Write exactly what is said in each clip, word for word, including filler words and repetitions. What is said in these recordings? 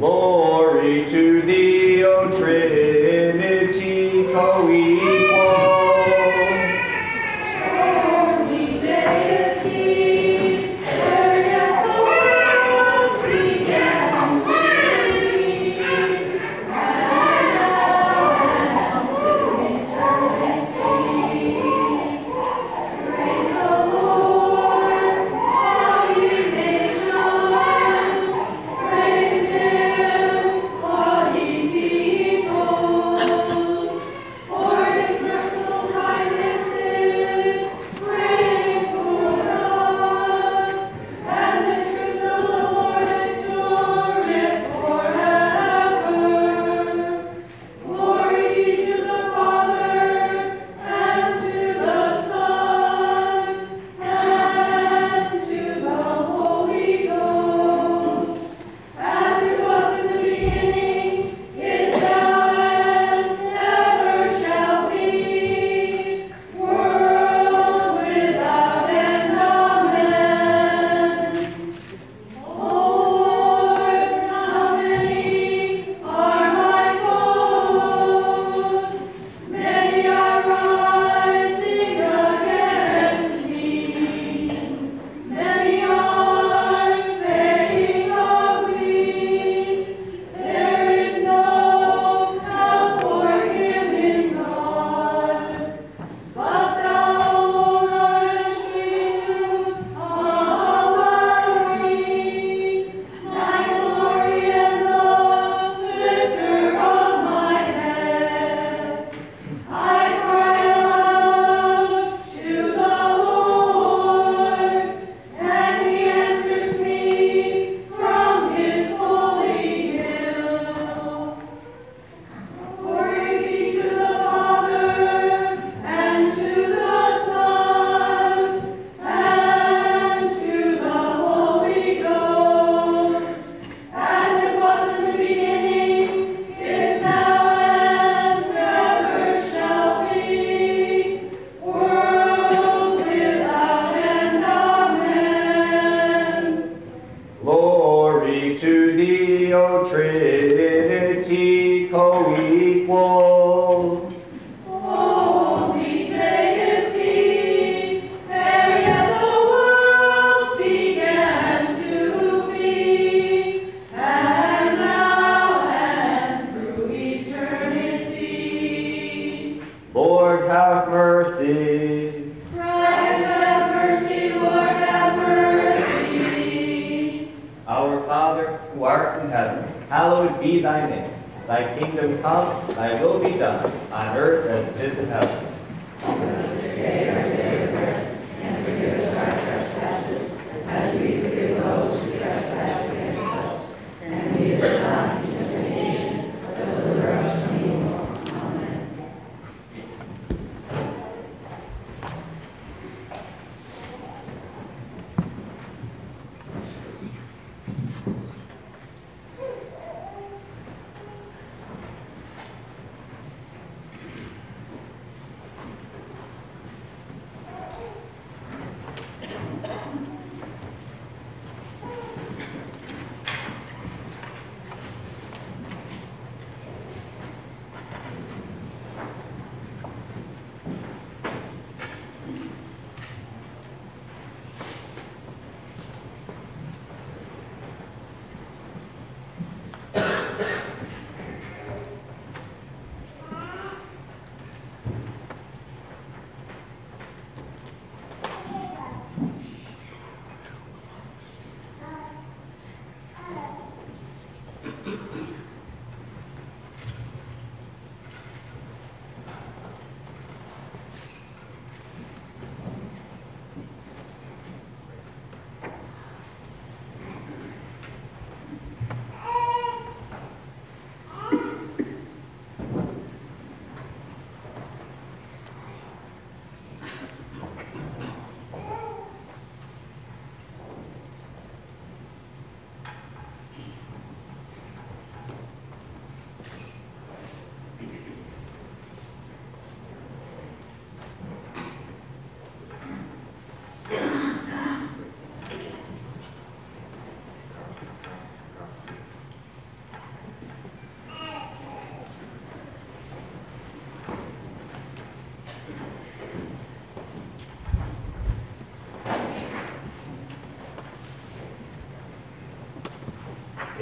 Glory to thee, O Trinity, co-equal. Holy Deity, area the world's redemption, and now and to eternity. Praise the Lord, all ye nations. Praise Him, all ye peoples. For His merciful kindnesses reign toward us, and the truth of the Lord endureth forever. Glory be to the Father, and to the Son, and to the Holy Ghost, as it was in the beginning, is now, and ever shall be, world without end. Amen. Lord, how many are my foes? Many are rising against me. Many are saying of me, there is no help for him in God. But thou, Lord, art a shield above me, my glory and the lifter of my head. I cry aloud to the Lord, and He answers me from His holy hill. Glory be to the Father, and to the Son, and to the Holy Ghost, as it was in the beginning, is now, and ever shall be, world without end. Amen. Glory to thee, O Trinity, co-equal. Holy Deity, ere yet the worlds began to be, and now and through eternity. Lord, have mercy. Christ have mercy, Lord have mercy. Our Father, who art in heaven, hallowed be thy name. Thy kingdom come, thy will be done, on earth as it is in heaven. This day our daily bread, and forgive us our trespasses, as we forgive those who trespass against us. And lead us not into temptation, but deliver us from evil. Amen.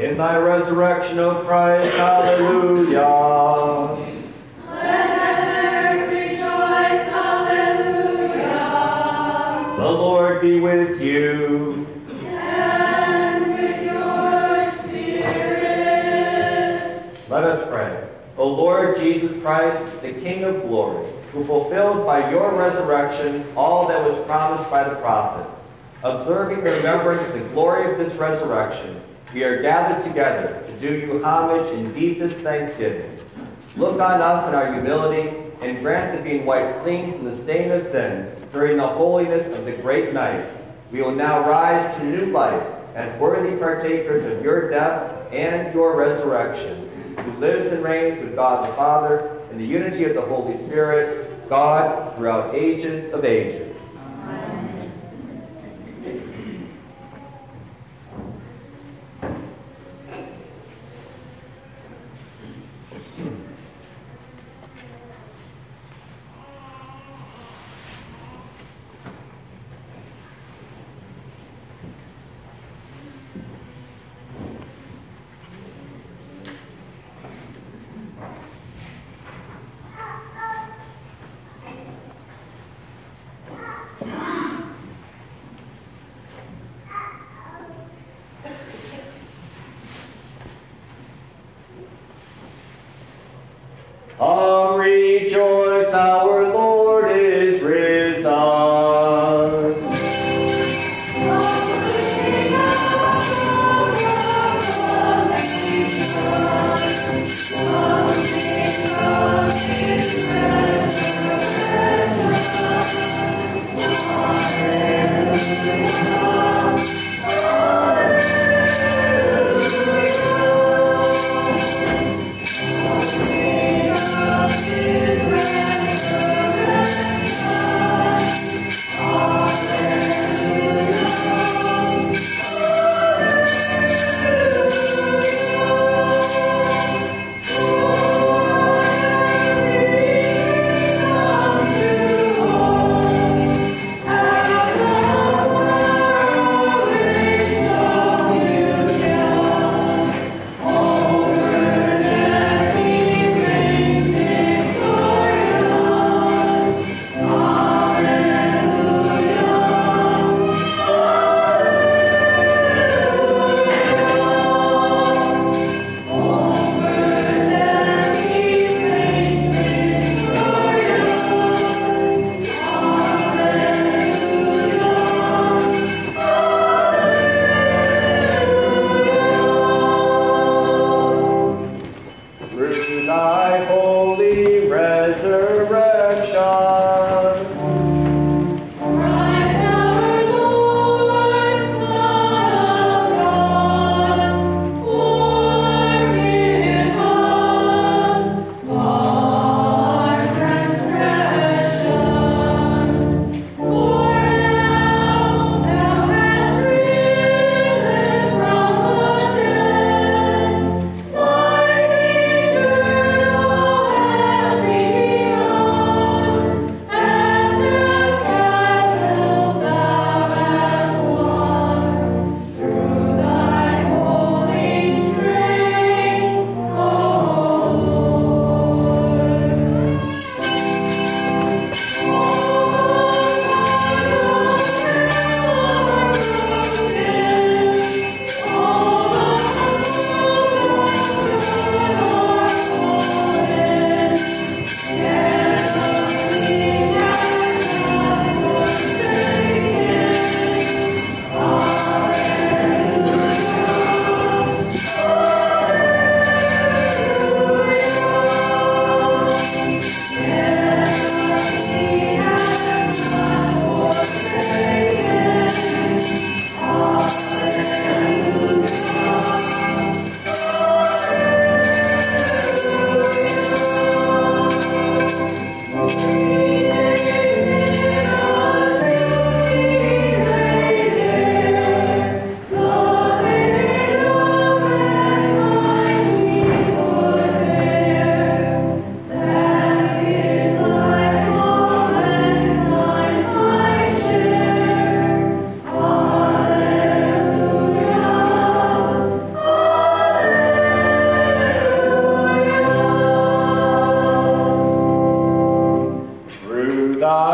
In thy resurrection, O Christ, hallelujah. Let earth rejoice, hallelujah. The Lord be with you. And with your spirit. Let us pray. O Lord Jesus Christ, the King of glory, who fulfilled by your resurrection all that was promised by the prophets, observing the remembrance of the glory of this resurrection, we are gathered together to do you homage in deepest thanksgiving. Look on us in our humility, and grant that being wiped clean from the stain of sin during the holiness of the great night, we will now rise to new life as worthy partakers of your death and your resurrection, who lives and reigns with God the Father in the unity of the Holy Spirit, God, throughout ages of ages.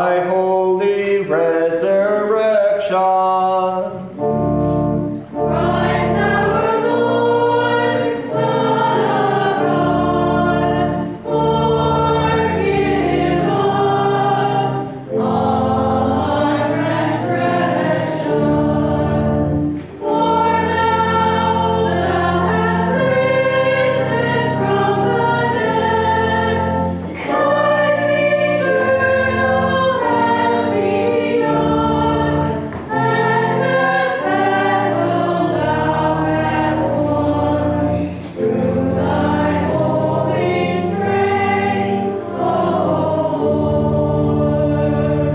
thy holy resurrection. Christ our Lord, Son of God, forgive us all our transgressions. For now thou hast risen from the dead, life eternal has begun, and death settled thou hast won. Through thy holy strength, O Lord.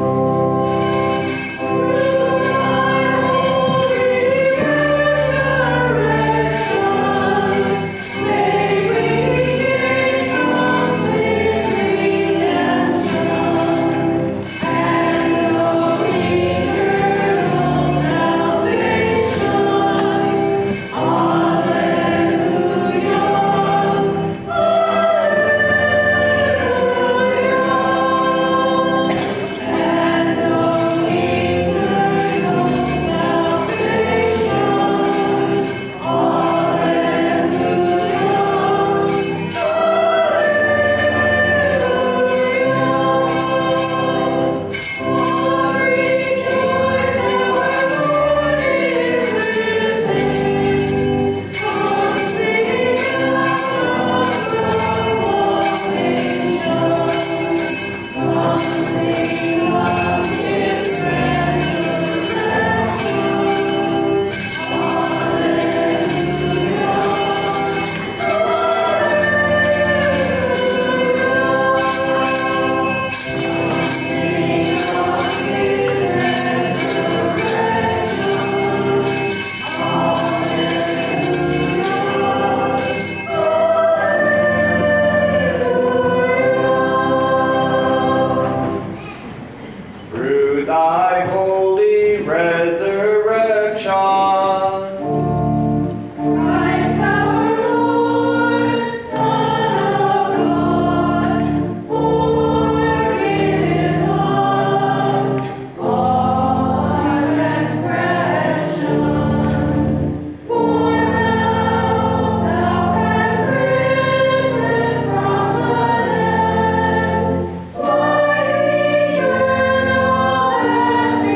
Through thy holy resurrection. Christ our Lord, Son of God, forgive us all our transgressions. For now thou hast risen from the dead, life eternal has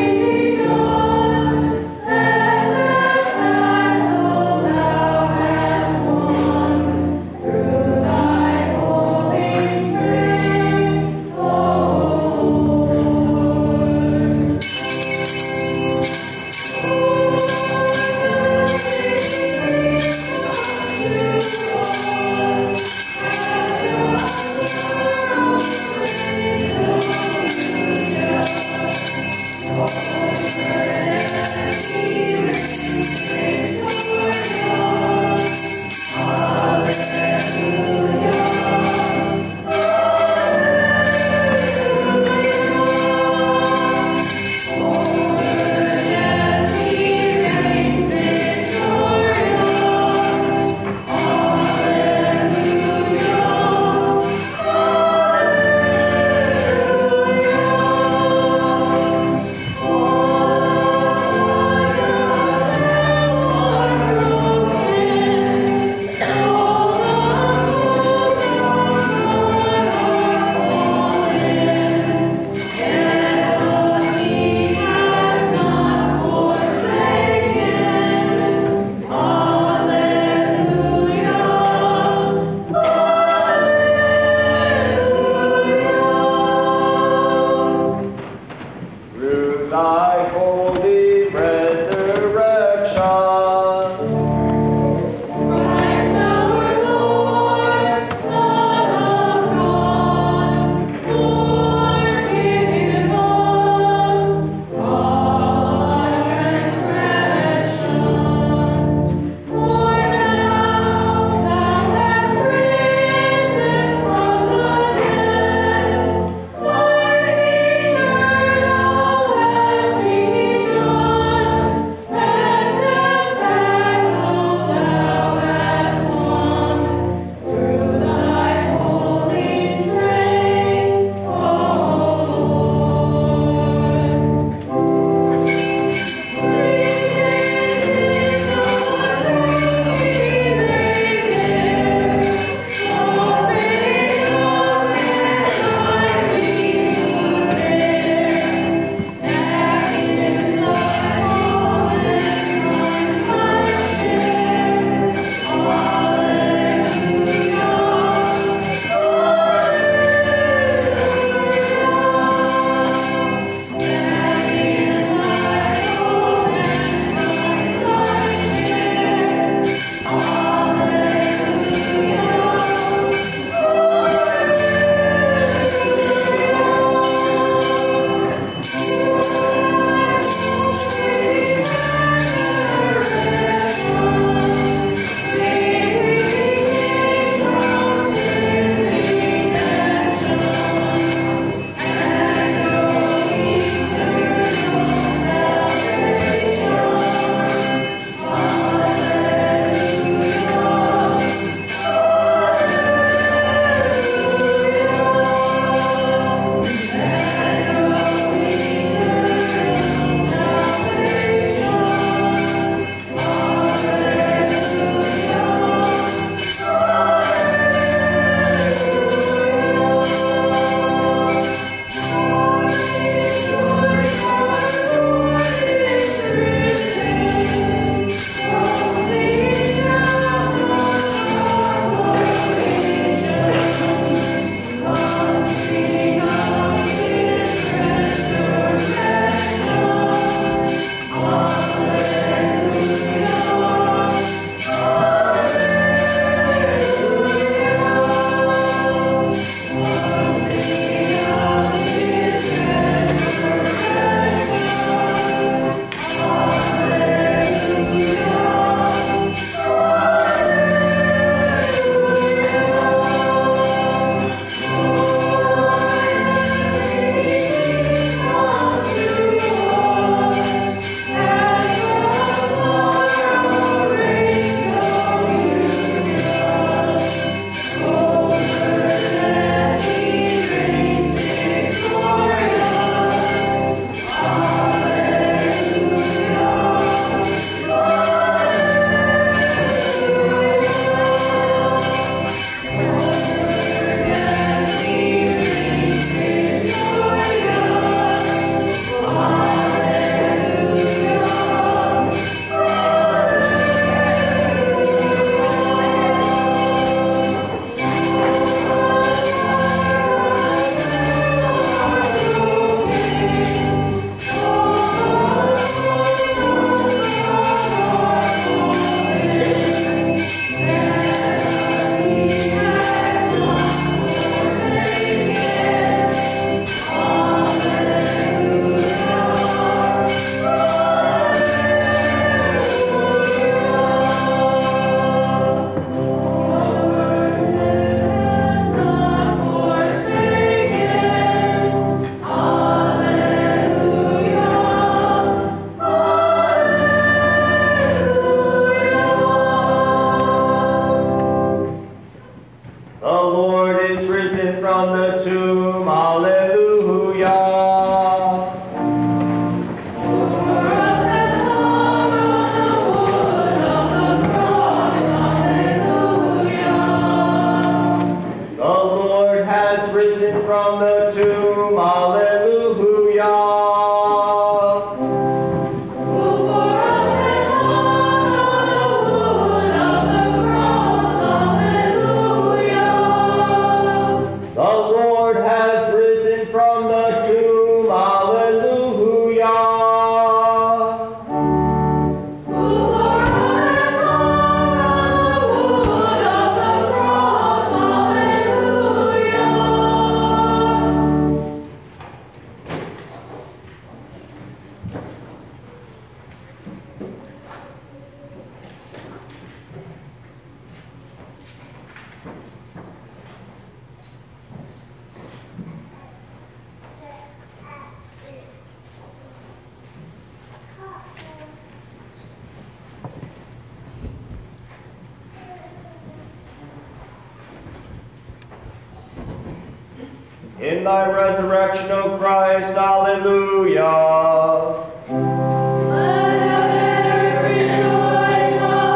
in thy resurrection, O Christ. Alleluia. Let heaven rejoice.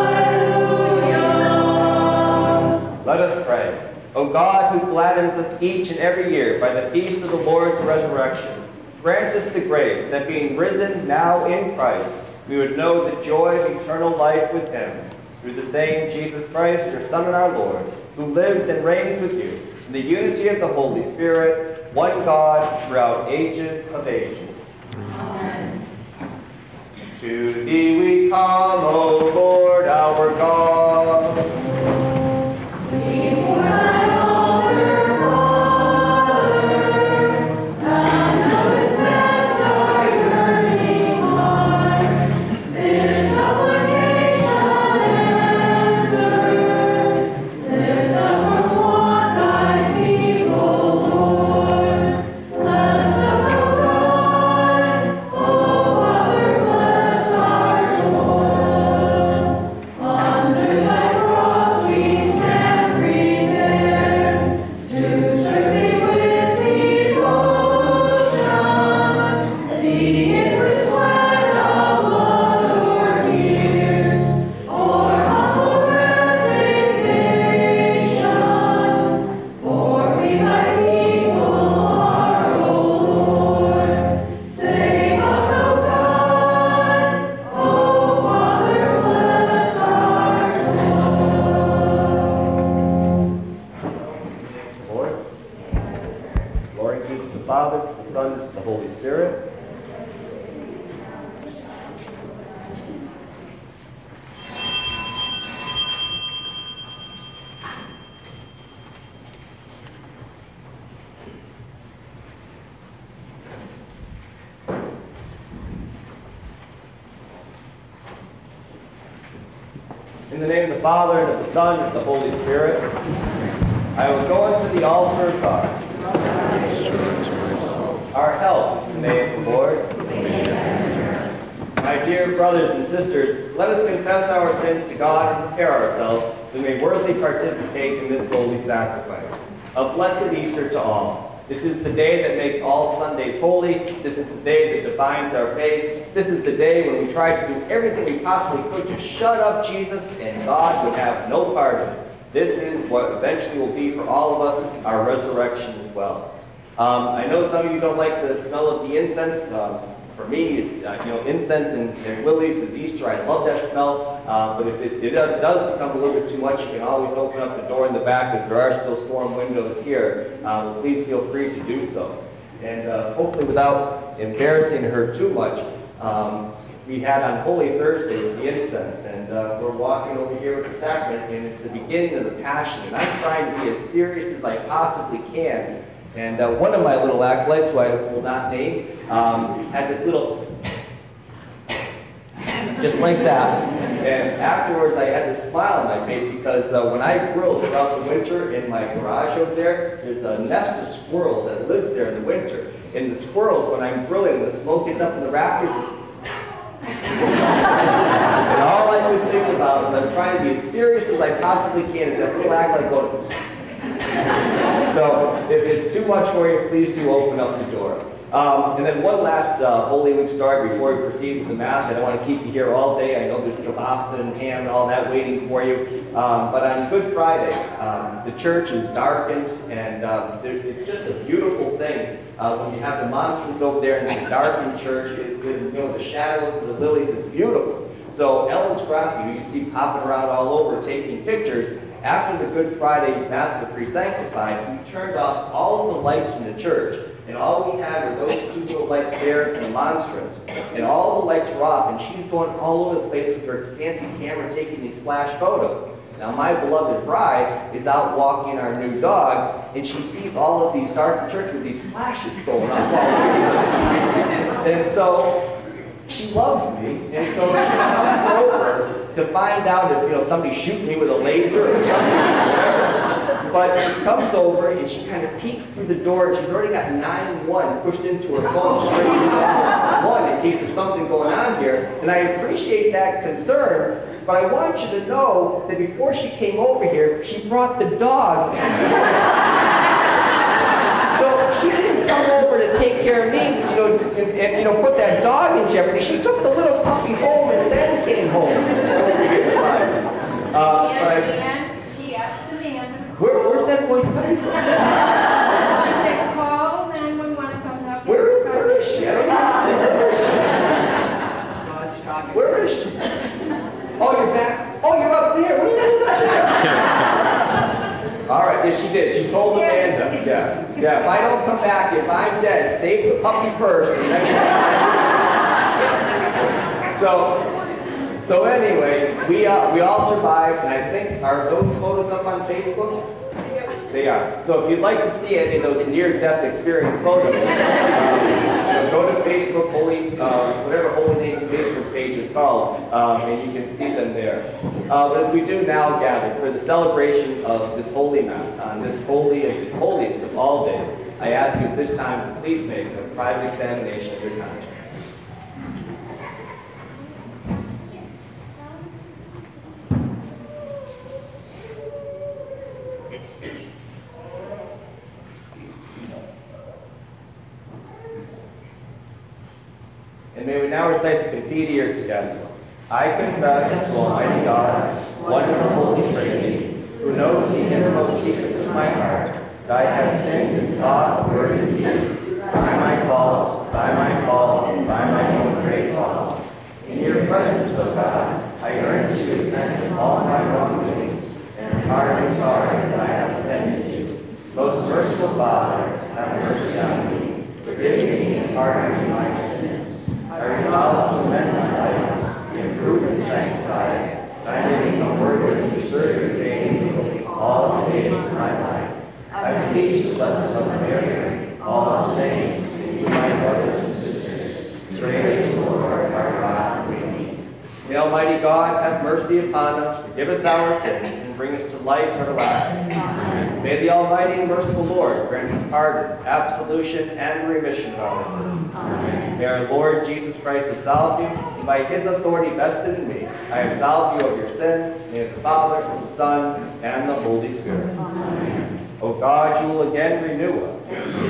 Alleluia. Let us pray. O God, who gladdens us each and every year by the feast of the Lord's resurrection, grant us the grace that being risen now in Christ, we would know the joy of eternal life with him. Through the same Jesus Christ, your Son and our Lord, who lives and reigns with you in the unity of the Holy Spirit, one God, throughout ages of ages. Amen. To thee we come, O Lord, our God. Before thine altar, Father, thou knowest best our yearning hearts. This supplication answered, lift up from want thy people, Lord. Bless us, O God, O Father, bless our toil. Under thy cross we stand prepared to serve thee with devotion. The inward sweat of blood or tears, or humble resignation, for we thy people are, O Lord. Save us, O God, O Father, bless our Lord. Glory be to the Father, to the Son, and to the Holy Spirit. In the name of the Father, and of the Son, and of the Holy Spirit, I will go unto the altar of God. Our help is in the name of the Lord. My dear brothers and sisters, let us confess our sins to God and prepare ourselves that we may worthily participate in this holy sacrifice. A blessed Easter to all. This is the day that makes all Sundays holy. This is the day that defines our faith. This is the day when we try to do everything we possibly could to shut up Jesus, and God would have no part of it. This is what eventually will be for all of us, our resurrection as well. Um, I know some of you don't like the smell of the incense. Um, for me, it's uh, you know incense and, and lilies is Easter. I love that smell. Uh, but if it, it does become a little bit too much, you can always open up the door in the back, because there are still storm windows here. Um, please feel free to do so. And uh, hopefully, without embarrassing her too much, um, we had on Holy Thursday was the incense, and uh, we're walking over here with the sacrament, and it's the beginning of the Passion. And I'm trying to be as serious as I possibly can. And uh, one of my little acolytes, who I will not name, um, had this little, just like that. And afterwards, I had this smile on my face, because uh, when I grill throughout the winter in my garage over there, there's a nest of squirrels that lives there in the winter. And the squirrels, when I'm grilling, when the smoke gets up in the rafters, and all I could think about is I'm trying to be as serious as I possibly can, is that little acolyte going. So if it's too much for you, please do open up the door. Um, and then one last uh, Holy Week story before we proceed with the Mass. I don't want to keep you here all day. I know there's kielbasa and ham and all that waiting for you. Um, but on Good Friday, um, the church is darkened, and um, it's just a beautiful thing uh, when you have the monstrance over there in the darkened church. It, it, you know, the shadows of the lilies. It's beautiful. So Ellen Skrosky, who you see popping around all over taking pictures, after the Good Friday Mass of the Pre-Sanctified, we turned off all of the lights in the church. And all we had were those two little lights there and the monstrance. And all the lights were off, and she's going all over the place with her fancy camera taking these flash photos. Now my beloved bride is out walking our new dog, and she sees all of these dark church with these flashes going off all over the place. And so she loves me, and so she comes over to find out if, you know, somebody's shooting me with a laser or something. But she comes over and she kind of peeks through the door, and she's already got nine one pushed into her phone. She's ready to call one in case there's something going on here. And I appreciate that concern, but I want you to know that before she came over here, she brought the dog. So she take care of me, you know, and, and you know, put that dog in jeopardy. She took the little puppy home and then came home. uh, but And she asked Amanda. where, where's that voice coming from? She said, call nine one one to come help you. Where is, where is she? I don't even see her. Where is she? Oh, you're back? Oh, you're up there. What are you doing up there? All right, yes, she did. She told Amanda. Yeah, yeah. If I don't come back, if I'm dead, save the puppy first. And then so, so anyway, we uh, we all survived, and I think are those photos up on Facebook? They are. So if you'd like to see it in those near-death experience photos, um, you know, go to Facebook, Holy, uh, whatever Holy Names Facebook page is called, um, and you can see them there. Uh, but as we do now gather for the celebration of this Holy Mass on this holy and holiest of all days, I ask you at this time to please make a private examination of your conscience. And may we now recite the Confiteor together. I confess to Almighty God, one in the Holy Trinity, who knows the innermost secrets of my heart, that I have sinned in thought, word, and deed, by my fault, by my fault, by my own great fault. In your presence, O God, I earnestly repent of all my wrongdoings, and am heartily sorry that I have offended you. Most merciful Father, have mercy on me, forgive me, and pardon me my sins. I resolve to amend my life, be improved and sanctified, that I may become worthy to serve you faithfully all the days of my life. I beseech the blessing of Mary, all the saints, and you, my brothers and sisters, pray to the Lord our God with me. May Almighty God have mercy upon us, forgive us our sins, and bring us to life everlasting. Amen. May the Almighty and merciful Lord grant us pardon, absolution, and remission of our sins. Amen. May our Lord Jesus Christ absolve you, and by his authority vested in me, I absolve you of your sins, in the name of the Father, and the Son, and the Holy Spirit. Amen. O God, you will again renew us.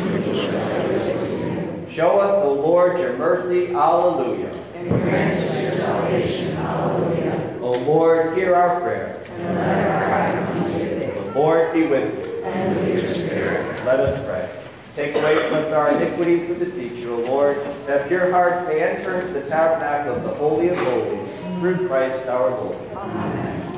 Show us, O Lord, your mercy. Alleluia. And grant us your salvation. Alleluia. O Lord, hear our prayer. And let our cry come to you. The Lord be with you. And with your spirit. Let us pray. Take away from us our iniquities, we beseech you, O Lord, that pure hearts may enter into the tabernacle of the Holy of Holies, through Christ our Lord. Amen.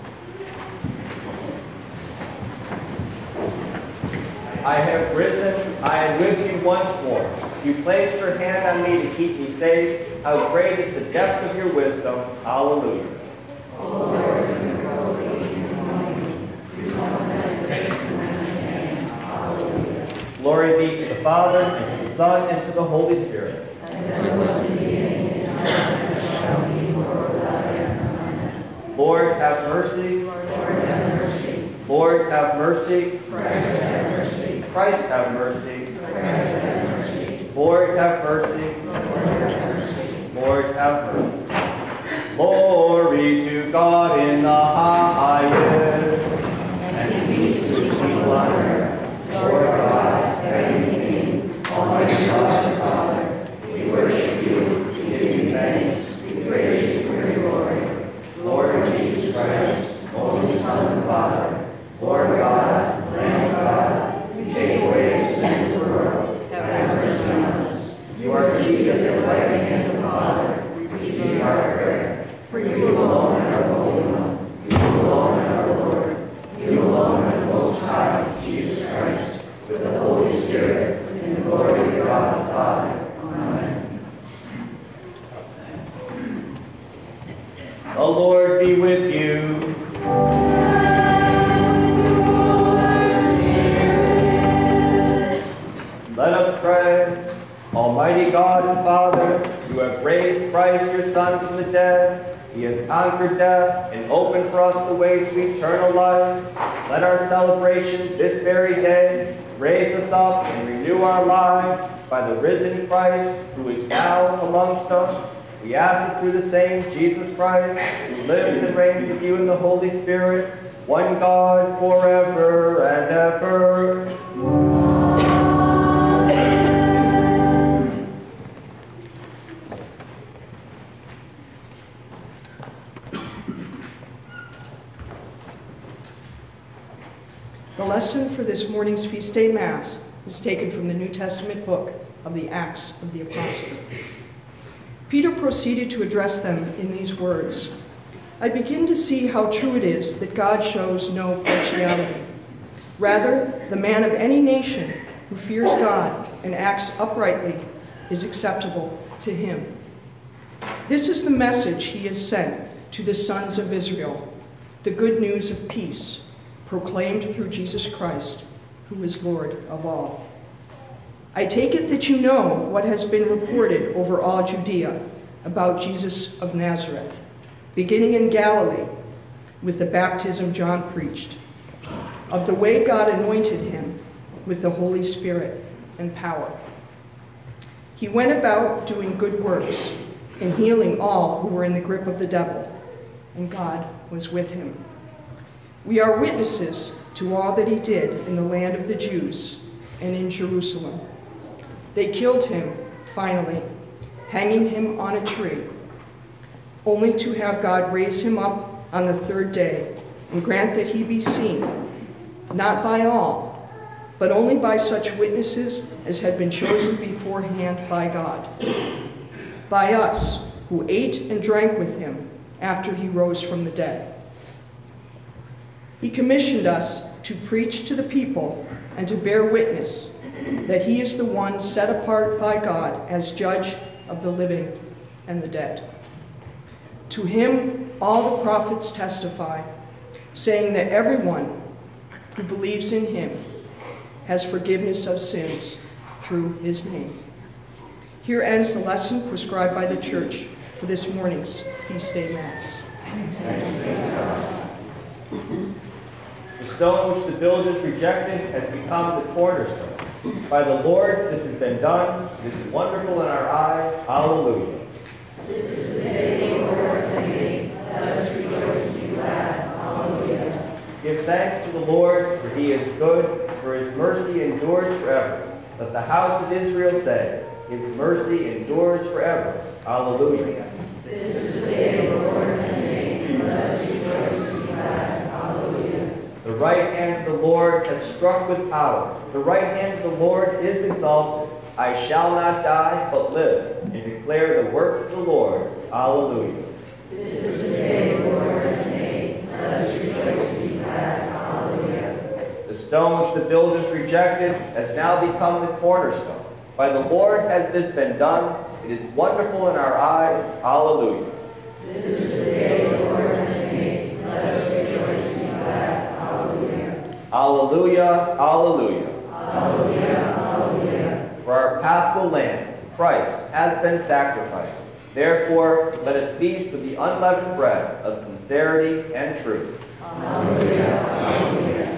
I have risen, I am with you once more. You placed your hand on me to keep me safe. How great is the depth of your wisdom. Alleluia. O Lord, in your holy and mighty, you know that safe and Alleluia. Glory be to the Father, and to the Son, and to the Holy Spirit. As it was in the beginning, is now, and shall be, world without end. Amen. Lord, have mercy. Lord, have mercy. Lord, have mercy. Christ, have mercy. Christ, have mercy. Christ, have mercy. Lord, have mercy. Lord, have mercy. Lord, have mercy. Glory to God in the highest, and peace to people on earth. Lord God, heavenly King, Almighty God, Father, we worship you, we give you thanks, we praise you for your glory. Lord Jesus Christ, only Son of the Father, Lord God, Lamb of God, you take away the sins of the world. Have mercy on us. You are seated at the right hand of the Father. Receive our prayer. For you alone are the Holy One. You alone are the Lord. You alone are the Most High, Jesus Christ, with the Holy Spirit, in the glory of God the Father. Amen. The Lord be with you. Let us pray. Almighty God and Father, you have raised Christ, your Son, from the dead. He has conquered death and opened for us the way to eternal life. Let our celebration this very day raise us up and renew our lives by the risen Christ, who is now amongst us. We ask this through the same Jesus Christ, who lives and reigns with you in the Holy Spirit, one God, forever and ever. The lesson for this morning's Feast Day Mass is taken from the New Testament book of the Acts of the Apostles. Peter proceeded to address them in these words: I begin to see how true it is that God shows no partiality. Rather, the man of any nation who fears God and acts uprightly is acceptable to him. This is the message he has sent to the sons of Israel, the good news of peace, proclaimed through Jesus Christ, who is Lord of all. I take it that you know what has been reported over all Judea about Jesus of Nazareth, beginning in Galilee with the baptism John preached, of the way God anointed him with the Holy Spirit and power. He went about doing good works and healing all who were in the grip of the devil, and God was with him. We are witnesses to all that he did in the land of the Jews and in Jerusalem. They killed him, finally, hanging him on a tree, only to have God raise him up on the third day and grant that he be seen, not by all, but only by such witnesses as had been chosen beforehand by God, by us who ate and drank with him after he rose from the dead. He commissioned us to preach to the people and to bear witness that he is the one set apart by God as judge of the living and the dead. To him all the prophets testify, saying that everyone who believes in him has forgiveness of sins through his name. Here ends the lesson prescribed by the Church for this morning's Feast Day Mass. The stone which the builders rejected has become the cornerstone. By the Lord this has been done. It is wonderful in our eyes. Hallelujah. This is the day the Lord has made. Let us rejoice and be glad. Hallelujah. Give thanks to the Lord, for he is good, for his mercy endures forever. Let the house of Israel say, his mercy endures forever. Hallelujah. This is the day the Lord has made. Let us rejoice and be glad. Hallelujah. The right hand of the Lord has struck with power. The right hand of the Lord is exalted. I shall not die, but live, and declare the works of the Lord. Hallelujah. This is the day the Lord has made. Let us rejoice and be glad. Hallelujah. The stone which the builders rejected has now become the cornerstone. By the Lord has this been done. It is wonderful in our eyes. Hallelujah. This is the day the Lord has made. Let us rejoice and be glad. Hallelujah. Hallelujah. Hallelujah. Hallelujah. Hallelujah. For our Paschal Lamb, Christ, has been sacrificed. Therefore, let us feast with the unleavened bread of sincerity and truth. Hallelujah. Hallelujah.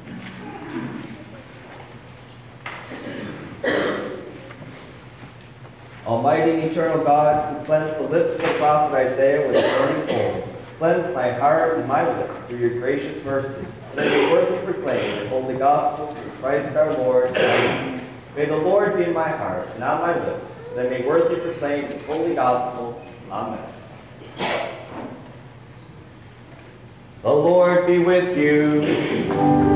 Almighty and eternal God, who cleansed the lips of the prophet Isaiah with a burning coal, cleanse my heart and my lips through your gracious mercy, that I may worthily proclaim the holy gospel through Christ our Lord. Amen. May the Lord be in my heart and on my lips, that I may worthily proclaim the holy gospel. Amen. The Lord be with you.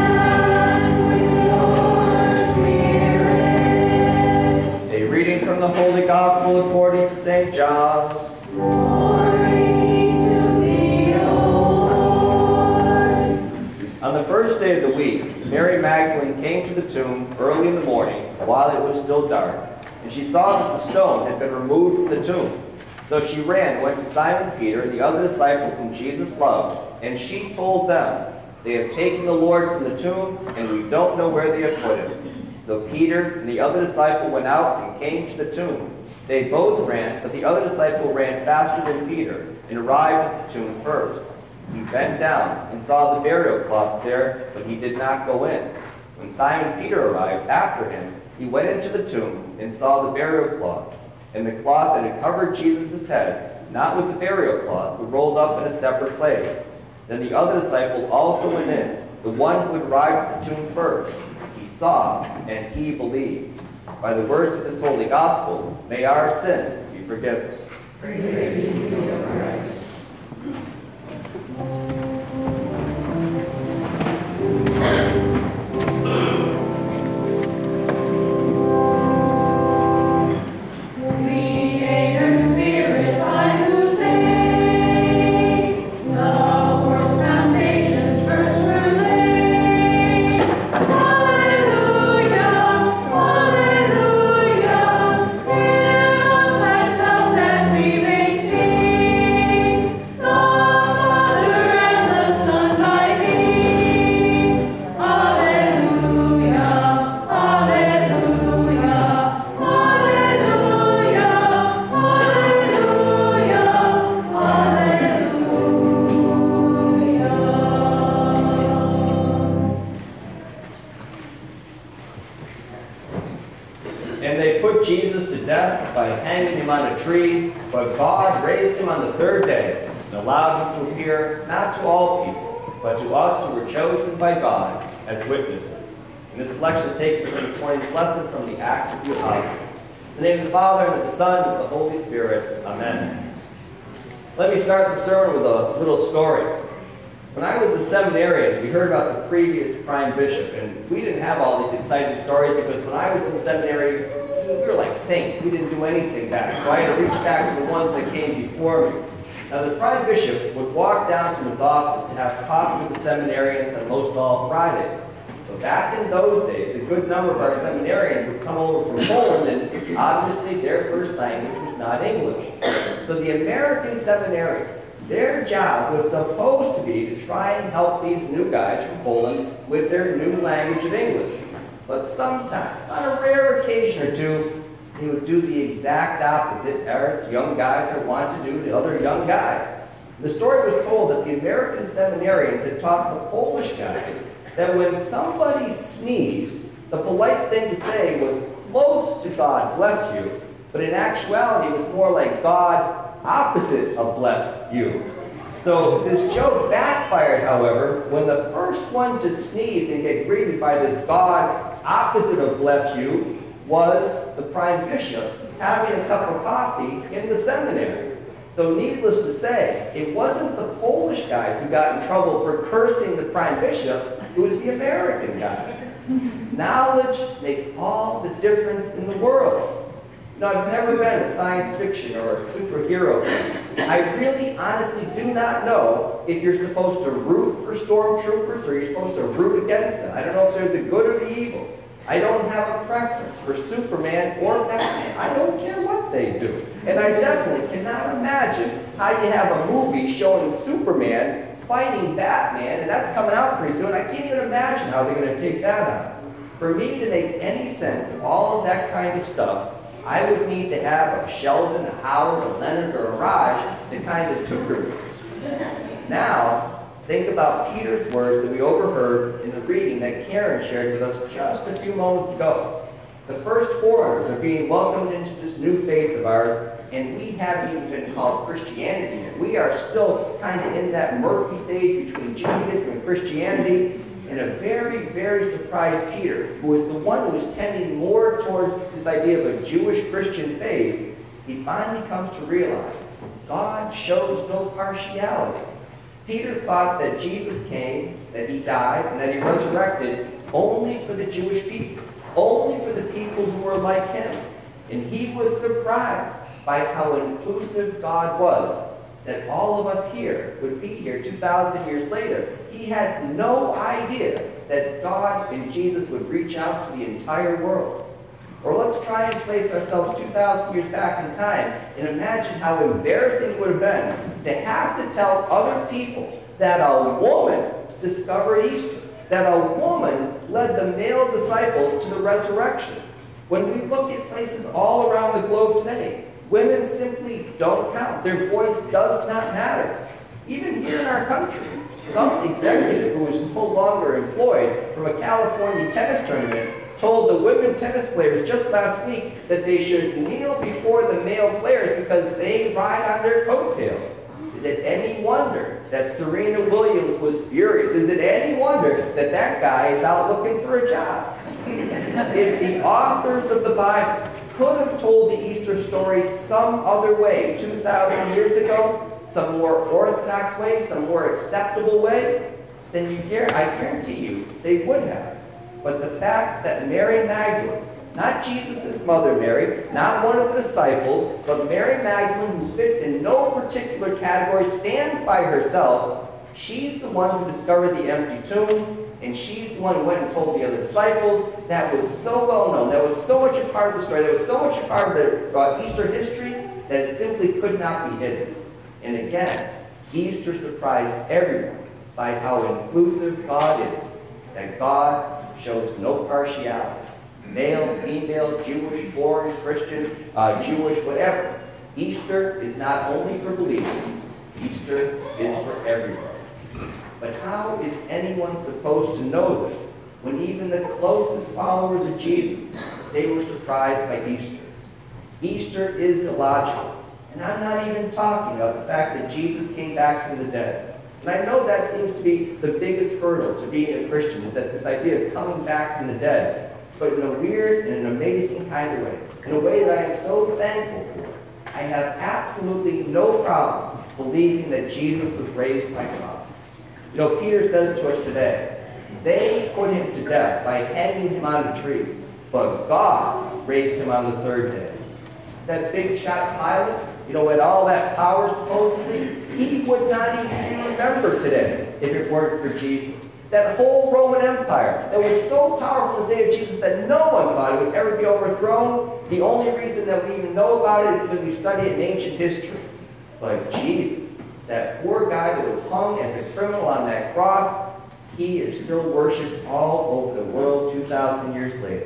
From the Holy Gospel according to Saint John. Glory to thee, O Lord. On the first day of the week, Mary Magdalene came to the tomb early in the morning while it was still dark, and she saw that the stone had been removed from the tomb. So she ran and went to Simon Peter and the other disciple whom Jesus loved, and she told them, "They have taken the Lord from the tomb, and we don't know where they have put him." So Peter and the other disciple went out and came to the tomb. They both ran, but the other disciple ran faster than Peter and arrived at the tomb first. He bent down and saw the burial cloths there, but he did not go in. When Simon Peter arrived after him, he went into the tomb and saw the burial cloths, and the cloth that had covered Jesus' head, not with the burial cloths, but rolled up in a separate place. Then the other disciple also went in, the one who had arrived at the tomb first. He saw, and he believed. By the words of this holy gospel, may our sins be forgiven. Praise be to Christ. Thank you. death by hanging him on a tree, but God raised him on the third day and allowed him to appear not to all people, but to us who were chosen by God as witnesses. And this selection is taken from this morning's lesson from the Acts of the Apostles. In the name of the Father, and of the Son, and of the Holy Spirit. Amen. Let me start the sermon with a little story. When I was a seminarian, we heard about the previous prime bishop, and we didn't have all these exciting stories because when I was in seminary, we were like saints. We didn't do anything back, so I had to reach back to the ones that came before me. Now, the prime bishop would walk down from his office to have coffee with the seminarians on most all Fridays. So back in those days, a good number of our seminarians would come over from Poland, and obviously their first language was not English. So the American seminarians, their job was supposed to be to try and help these new guys from Poland with their new language of English. But sometimes, on a rare occasion or two, they would do the exact opposite as young guys are wont to do to other young guys. The story was told that the American seminarians had taught the Polish guys that when somebody sneezed, the polite thing to say was close to God bless you, but in actuality it was more like God opposite of bless you. So this joke backfired, however, when the first one to sneeze and get greeted by this God opposite of bless you was the prime bishop having a cup of coffee in the seminary. So needless to say, it wasn't the Polish guys who got in trouble for cursing the prime bishop, it was the American guys. Knowledge makes all the difference in the world. No, I've never been a science fiction or a superhero fan. I really honestly do not know if you're supposed to root for stormtroopers or you're supposed to root against them. I don't know if they're the good or the evil. I don't have a preference for Superman or Batman. I don't care what they do. And I definitely cannot imagine how you have a movie showing Superman fighting Batman, and that's coming out pretty soon. I can't even imagine how they're going to take that on. For me to make any sense of all of that kind of stuff, I would need to have a Sheldon, a Howard, a Leonard, or a Raj to kind of tutor me. Now, think about Peter's words that we overheard in the reading that Karen shared with us just a few moments ago. The first foreigners are being welcomed into this new faith of ours, and we haven't even been called Christianity yet. We are still kind of in that murky stage between Judaism and Christianity. And a very, very surprised Peter, who was the one who was tending more towards this idea of a Jewish Christian faith, he finally comes to realize God shows no partiality. Peter thought that Jesus came, that he died, and that he resurrected only for the Jewish people, only for the people who were like him. And he was surprised by how inclusive God was, that all of us here would be here two thousand years later. He had no idea that God and Jesus would reach out to the entire world. Or let's try and place ourselves two thousand years back in time and imagine how embarrassing it would have been to have to tell other people that a woman discovered Easter, that a woman led the male disciples to the resurrection. When we look at places all around the globe today, women simply don't count. Their voice does not matter. Even here in our country, some executive who is no longer employed from a California tennis tournament told the women tennis players just last week that they should kneel before the male players because they ride on their coattails. Is it any wonder that Serena Williams was furious? Is it any wonder that that guy is out looking for a job? If the authors of the Bible could have told the Easter story some other way two thousand years ago, some more orthodox way, some more acceptable way, then you, I guarantee you they would have. But the fact that Mary Magdalene, not Jesus' mother Mary, not one of the disciples, but Mary Magdalene, who fits in no particular category, stands by herself, she's the one who discovered the empty tomb, and she's the one who went and told the other disciples. That was so well known. That was so much a part of the story. That was so much a part of the uh, Easter history that it simply could not be hidden. And again, Easter surprised everyone by how inclusive God is. That God shows no partiality. Male, female, Jewish, foreign, Christian, uh, Jewish, whatever. Easter is not only for believers. Easter is for everybody. But how is anyone supposed to know this when even the closest followers of Jesus, they were surprised by Easter? Easter is illogical. And I'm not even talking about the fact that Jesus came back from the dead. And I know that seems to be the biggest hurdle to being a Christian, is that this idea of coming back from the dead, but in a weird and an amazing kind of way, in a way that I am so thankful for. I have absolutely no problem believing that Jesus was raised by God. You know, Peter says to us today, they put him to death by hanging him on a tree, but God raised him on the third day. That big shot Pilate, you know, with all that power supposedly, he would not even remember today if it weren't for Jesus. That whole Roman Empire that was so powerful in the day of Jesus that no one thought it would ever be overthrown, the only reason that we even know about it is because we study it in ancient history. But Jesus, that poor guy that was hung as a criminal on that cross, he is still worshipped all over the world two thousand years later.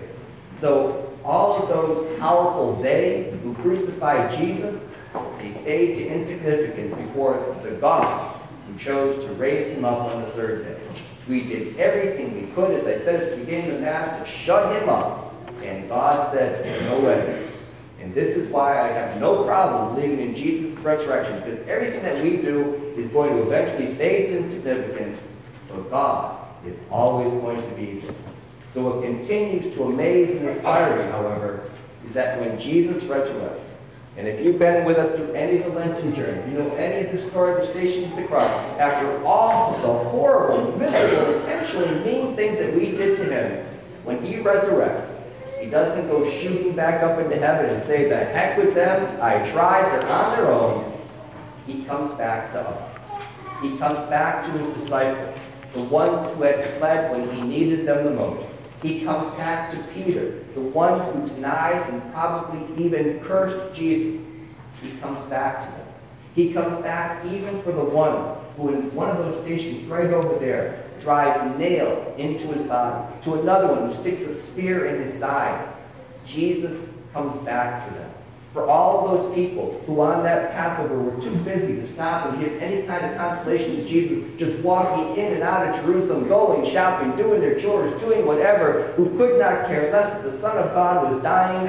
So all of those powerful they who crucified Jesus, they fade to insignificance before the God who chose to raise him up on the third day. We did everything we could, as I said at the beginning of the Mass, to shut him up. And God said, no way. And this is why I have no problem believing in Jesus' resurrection, because everything that we do is going to eventually fade to insignificance, but God is always going to be there. So what continues to amaze and inspire me, however, is that when Jesus resurrects, and if you've been with us through any of the Lenten journey, you know any of the story of the Stations of the Cross, after all the horrible, miserable, intentionally mean things that we did to him, when he resurrects, he doesn't go shooting back up into heaven and say, the heck with them, I tried, they're on their own. He comes back to us. He comes back to his disciples, the ones who had fled when he needed them the most. He comes back to Peter, the one who denied and probably even cursed Jesus. He comes back to them. He comes back even for the ones who, in one of those stations right over there, drive nails into his body, to another one who sticks a spear in his side. Jesus comes back for them. For all of those people who on that Passover were too busy to stop and give any kind of consolation to Jesus, just walking in and out of Jerusalem, going, shopping, doing their chores, doing whatever, who could not care less that the Son of God was dying,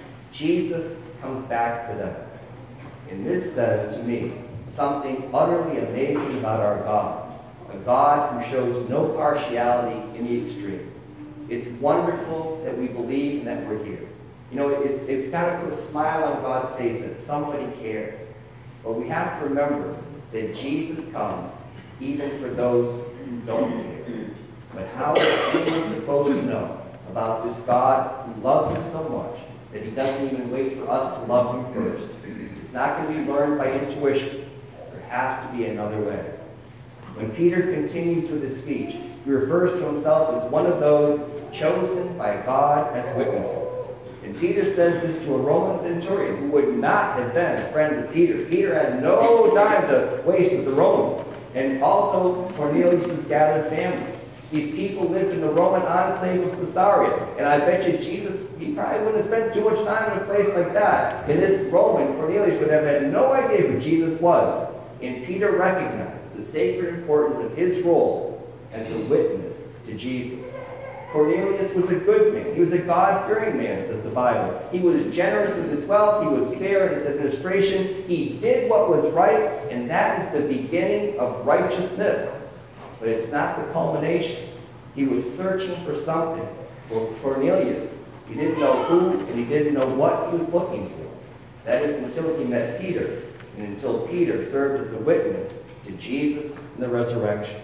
Jesus comes back for them. And this says to me something utterly amazing about our God, a God who shows no partiality in the extreme. It's wonderful that we believe and that we're here. You know, it, it's got to put a smile on God's face that somebody cares. But we have to remember that Jesus comes even for those who don't care. But how is anyone supposed to know about this God who loves us so much that he doesn't even wait for us to love him first? It's not going to be learned by intuition. There has to be another way. When Peter continues with his speech, he refers to himself as one of those chosen by God as witnesses. And Peter says this to a Roman centurion who would not have been a friend of Peter. Peter had no time to waste with the Romans. And also Cornelius' gathered family. These people lived in the Roman enclave of Caesarea. And I bet you Jesus, he probably wouldn't have spent too much time in a place like that. And this Roman, Cornelius, would have had no idea who Jesus was. And Peter recognized the sacred importance of his role as a witness to Jesus. Cornelius was a good man. He was a God-fearing man, says the Bible. He was generous with his wealth. He was fair in his administration. He did what was right, and that is the beginning of righteousness. But it's not the culmination. He was searching for something. For Cornelius, he didn't know who, and he didn't know what he was looking for. That is until he met Peter, and until Peter served as a witness to Jesus and the resurrection.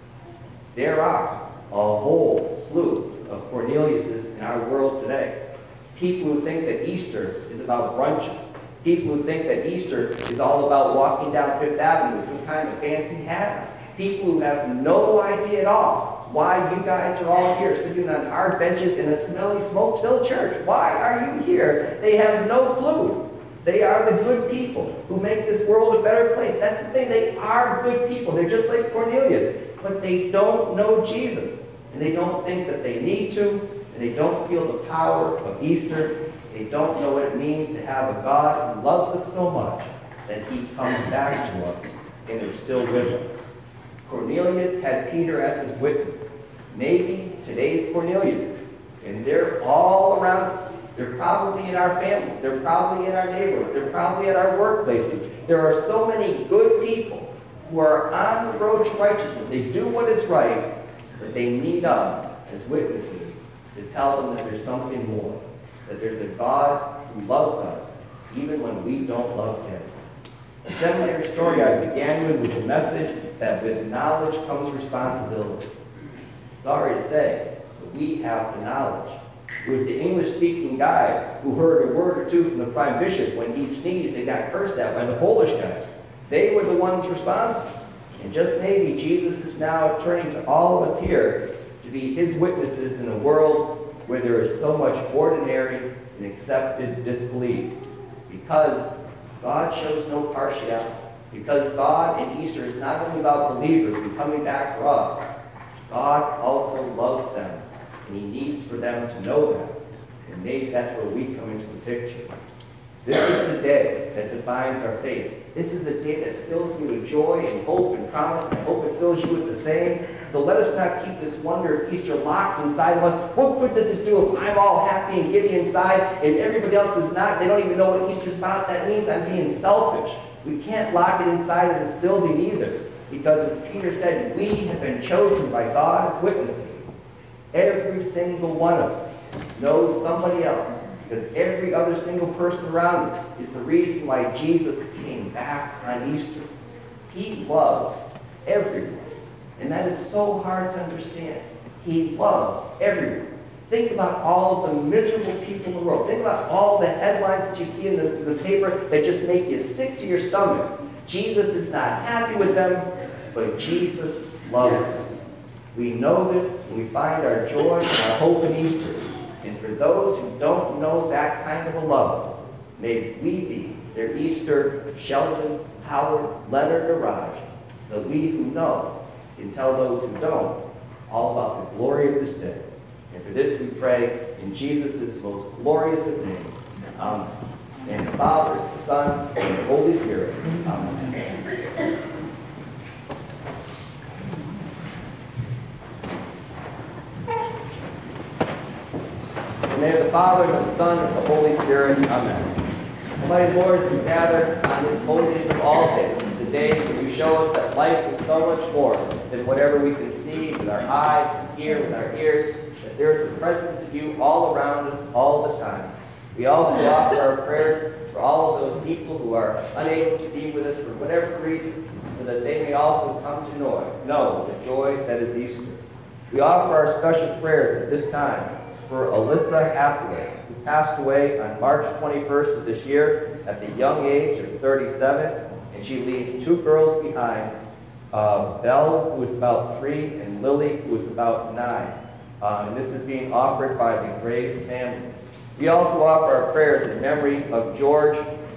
There are a whole slew of Corneliuses in our world today. People who think that Easter is about brunches. People who think that Easter is all about walking down Fifth Avenue with some kind of fancy hat. People who have no idea at all why you guys are all here sitting on hard benches in a smelly, smoke-filled church. Why are you here? They have no clue. They are the good people who make this world a better place. That's the thing. They are good people. They're just like Cornelius. But they don't know Jesus. And they don't think that they need to. And they don't feel the power of Easter. They don't know what it means to have a God who loves us so much that he comes back to us and is still with us. Cornelius had Peter as his witness. Maybe today's Cornelius. And they're all around us. They're probably in our families. They're probably in our neighborhoods. They're probably at our workplaces. There are so many good people who are on the road to righteousness. They do what is right, but they need us as witnesses to tell them that there's something more, that there's a God who loves us even when we don't love him. The seminary story I began with was a message that with knowledge comes responsibility. Sorry to say, but we have the knowledge. It was the English-speaking guys who heard a word or two from the prime bishop when he sneezed and got cursed at by the Polish guys. They were the ones responsible. And just maybe Jesus is now turning to all of us here to be his witnesses in a world where there is so much ordinary and accepted disbelief. Because God shows no partiality. Because God and Easter is not only about believers and coming back for us, God also loves them, and he needs for them to know them. And maybe that's where we come into the picture. This is the day that defines our faith. This is a day that fills me with joy and hope and promise, and I hope it fills you with the same. So let us not keep this wonder of Easter locked inside of us. What good does it do if I'm all happy and giddy inside and everybody else is not? They don't even know what Easter's about. That means I'm being selfish. We can't lock it inside of this building either. Because as Peter said, we have been chosen by God as witnesses. Every single one of us knows somebody else. Because every other single person around us is the reason why Jesus came back on Easter. He loves everyone. And that is so hard to understand. He loves everyone. Think about all of the miserable people in the world. Think about all the headlines that you see in the, the paper that just make you sick to your stomach. Jesus is not happy with them, but Jesus loves them. We know this, and we find our joy and our hope in Easter. And for those who don't know that kind of a love, may we be their Easter Sheldon, Howard, Leonard, or Raj, so that we who know can tell those who don't all about the glory of this day. And for this we pray in Jesus' most glorious of names. Amen. And the Father, the Son, and the Holy Spirit. Amen. In the name of the Father, and the Son, and the Holy Spirit. Amen. Almighty Lord, as we gather on this holiest of all days, today that you show us that life is so much more than whatever we can see with our eyes and hear with our ears, that there is the presence of you all around us all the time. We also offer our prayers for all of those people who are unable to be with us for whatever reason, so that they may also come to know, know the joy that is Easter. We offer our special prayers at this time for Alyssa Hathaway, who passed away on March twenty-first of this year at the young age of thirty-seven, and she leaves two girls behind, uh, Belle, who is about three, and Lily, who is about nine. Um, and this is being offered by the Graves family. We also offer our prayers in memory of George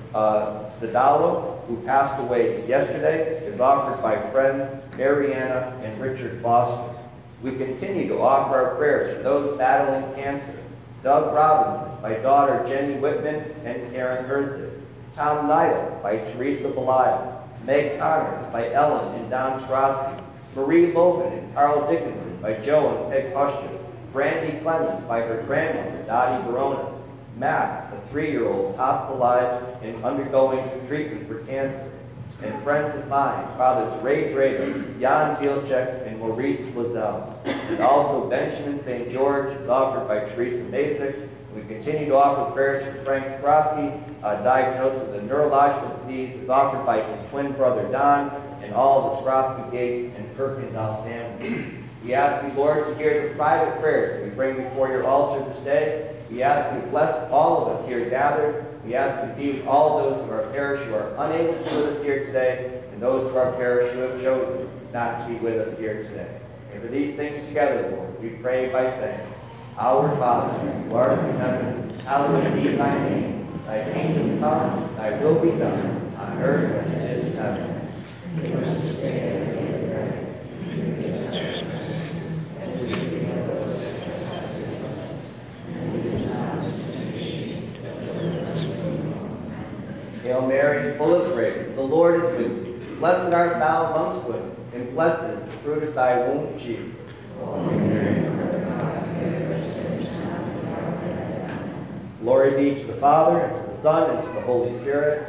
uh, Spadalo, who passed away yesterday, is offered by friends Mariana and Richard Foster. We continue to offer our prayers for those battling cancer. Doug Robinson, my daughter Jenny Whitman and Karen Herzig. Tom Neidl by Teresa Belisle. Meg Connors by Ellen and Don Strosky. Marie Loven and Carl Dickinson by Joe and Peg Hushton. Brandy Clemens by her grandmother, Dottie Baronas. Max, a three-year-old hospitalized and undergoing treatment for cancer. And friends of mine, Fathers Ray Draper, Jan Bielczek, and Maurice Lazelle. And also Benjamin Saint George is offered by Teresa Masick. We continue to offer prayers for Frank Skrosky, uh, diagnosed with a neurological disease, is offered by his twin brother Don, and all the Skrosky Gates and Kirkendall family. We ask you, Lord, to hear the private prayers that we bring before your altar this day. We ask you to bless all of us here gathered. We ask you to be with all of those of our parish who are unable to be with us here today, and those of our parish who have chosen not to be with us here today. And for these things together, Lord, we pray by saying, Our Father, who art in heaven, hallowed be thy name. Thy kingdom come, thy will be done, on earth as it is in heaven. Give us this day our daily bread, and forgive us our trespasses, as we forgive those who trespass against us. And lead us not into temptation, but deliver us from evil. Hail Mary, full of grace, the Lord is with you. Blessed art thou amongst women, and blessed is the fruit of thy womb, Jesus. Holy Mary, Mother of God, pray for us sinners now and at the hour of our death. Glory be to the Father, and to the Son, and to the Holy Spirit.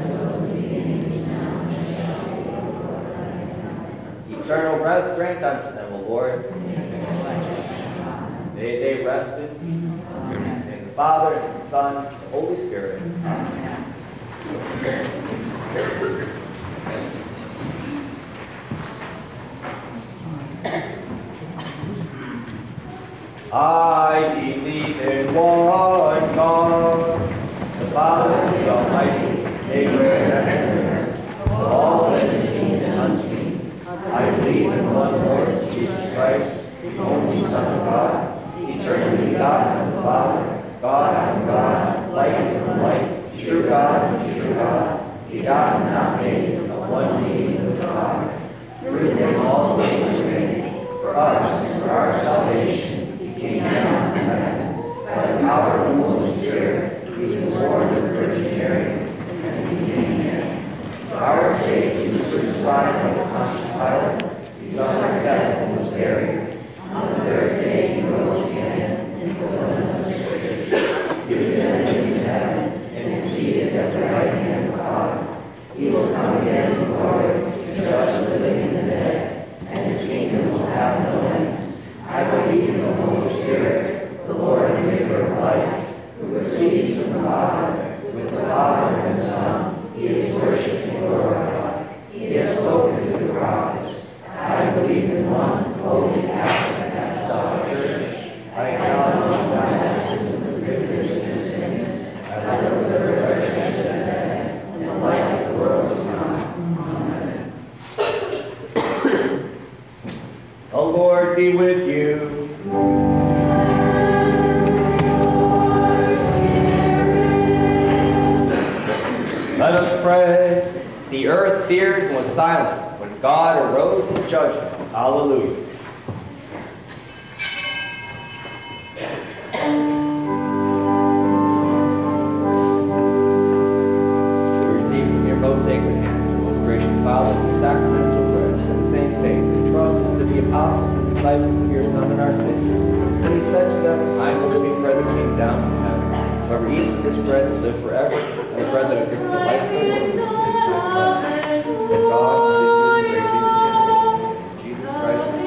Eternal rest grant unto them, O Lord. May they rested. In the Father, and the Son, and the Holy Spirit. I believe in one God, the Father, the Almighty, maker of heaven and earth, of all that is seen and unseen. I believe in one Lord, Jesus Christ, the only Son of God, eternally begotten of the Father, God from God, light from light, true God from true God, begotten, not made, of one being with the Father. Through him all things were made. For us, and for our salvation, he came down from heaven. By the power of the Holy Spirit, he was born of the Virgin Mary, and became man. For our sake, he was crucified by the Pontius Pilate. He suffered death and was buried. On the third day, he rose again, in fulfillment of the Scriptures. He was ascended into heaven, and is seated at the right hand of the Father. He will come again in glory to judge the living and the dead, and his kingdom will have no end. I believe in the Holy Spirit, the Lord and giver of life, who proceeds from the Father. With the Father and the Son, he is worshipped and glorified. He has spoken through the prophets. I believe in one holy Catholic and Apostolic Church. I acknowledge the baptism of forgiveness of sins. I believe in the resurrection of the dead and the life of the world to come. Amen. The Lord be with you. Let us pray. The earth feared and was silent when God arose in judgment. Hallelujah. We receive from your most sacred hands, our most gracious Father, the sacramental bread and the same faith and trust to the apostles and disciples of your Son and our Savior. When he said to them, I am the living bread that came down from heaven. Whoever eats of this bread will live forever, and the bread that is given the life of the world is my flesh. That God is the great Jesus Christ is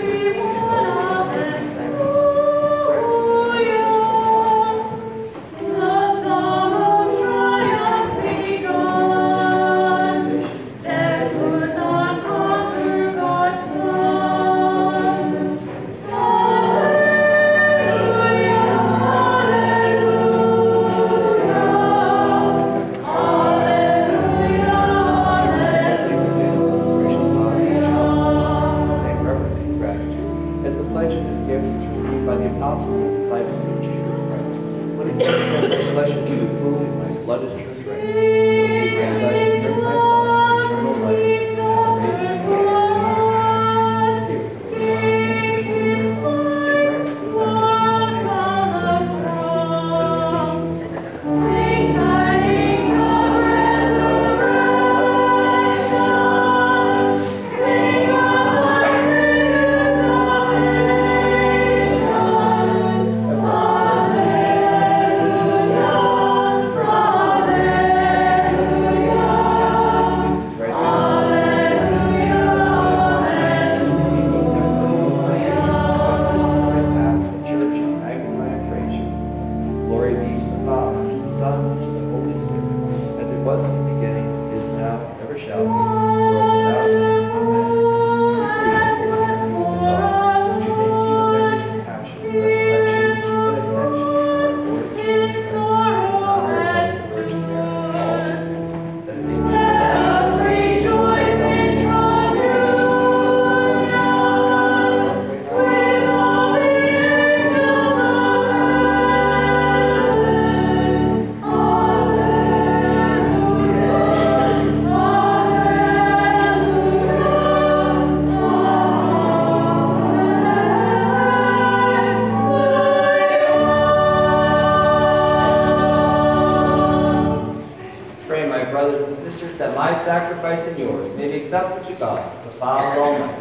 sacrifice and yours may be acceptable to God, the Father Almighty.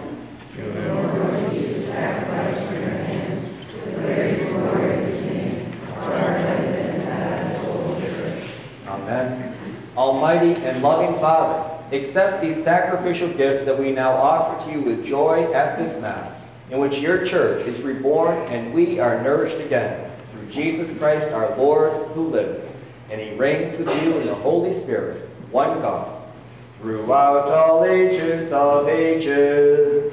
Sacrifice from your hands, to the praise and glory of his name, for our benefit and Almighty and loving Father, accept these sacrificial gifts that we now offer to you with joy at this Mass, in which your church is reborn and we are nourished again through Jesus Christ our Lord, who lives, and he reigns with you in the Holy Spirit, one God, throughout all ages of ages.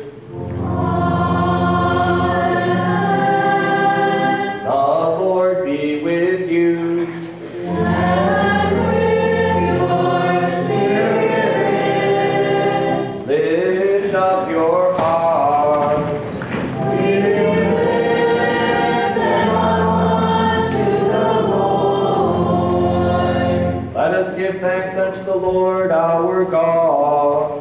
Amen. The Lord be with you. And with your spirit. Lift up your heart. We lift them up unto the Lord. Let us give thanks unto the Lord our God.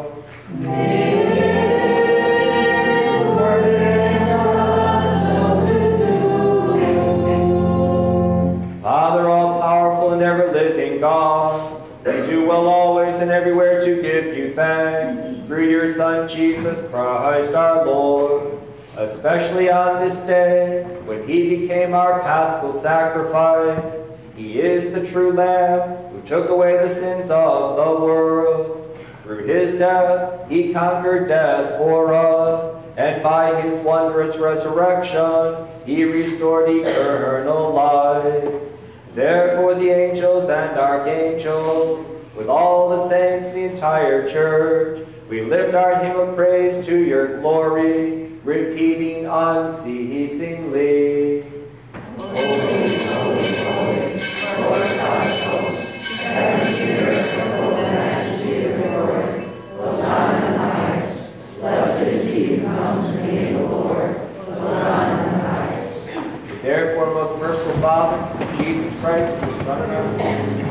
Father, all-powerful and ever-living God, we do well always and everywhere to give you thanks through your Son, Jesus Christ our Lord, especially on this day when he became our paschal sacrifice. He is the true Lamb who took away the sins of the world. Through his death, he conquered death for us, and by his wondrous resurrection, he restored eternal life. Therefore the angels and archangels, with all the saints, the entire church, we lift our hymn of praise to your glory, repeating unceasingly. Holy, holy, holy, Lord God of hosts, heaven and earth behold the majesty of your glory. Hosanna in the highest. Blessed is he who comes in the name of the Lord. Hosanna in the highest. Therefore, most merciful Father, Jesus Christ, your Son and our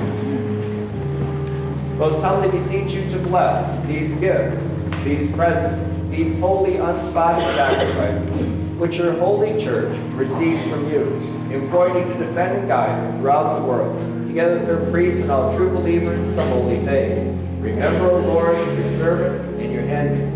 Lord, most humbly beseech you to bless these gifts, these presents, these holy, unspotted sacrifices, which your holy church receives from you, employing you to defend and guide her throughout the world, together with her priests and all true believers of the holy faith. Remember, O Lord, your servants and your handmaids.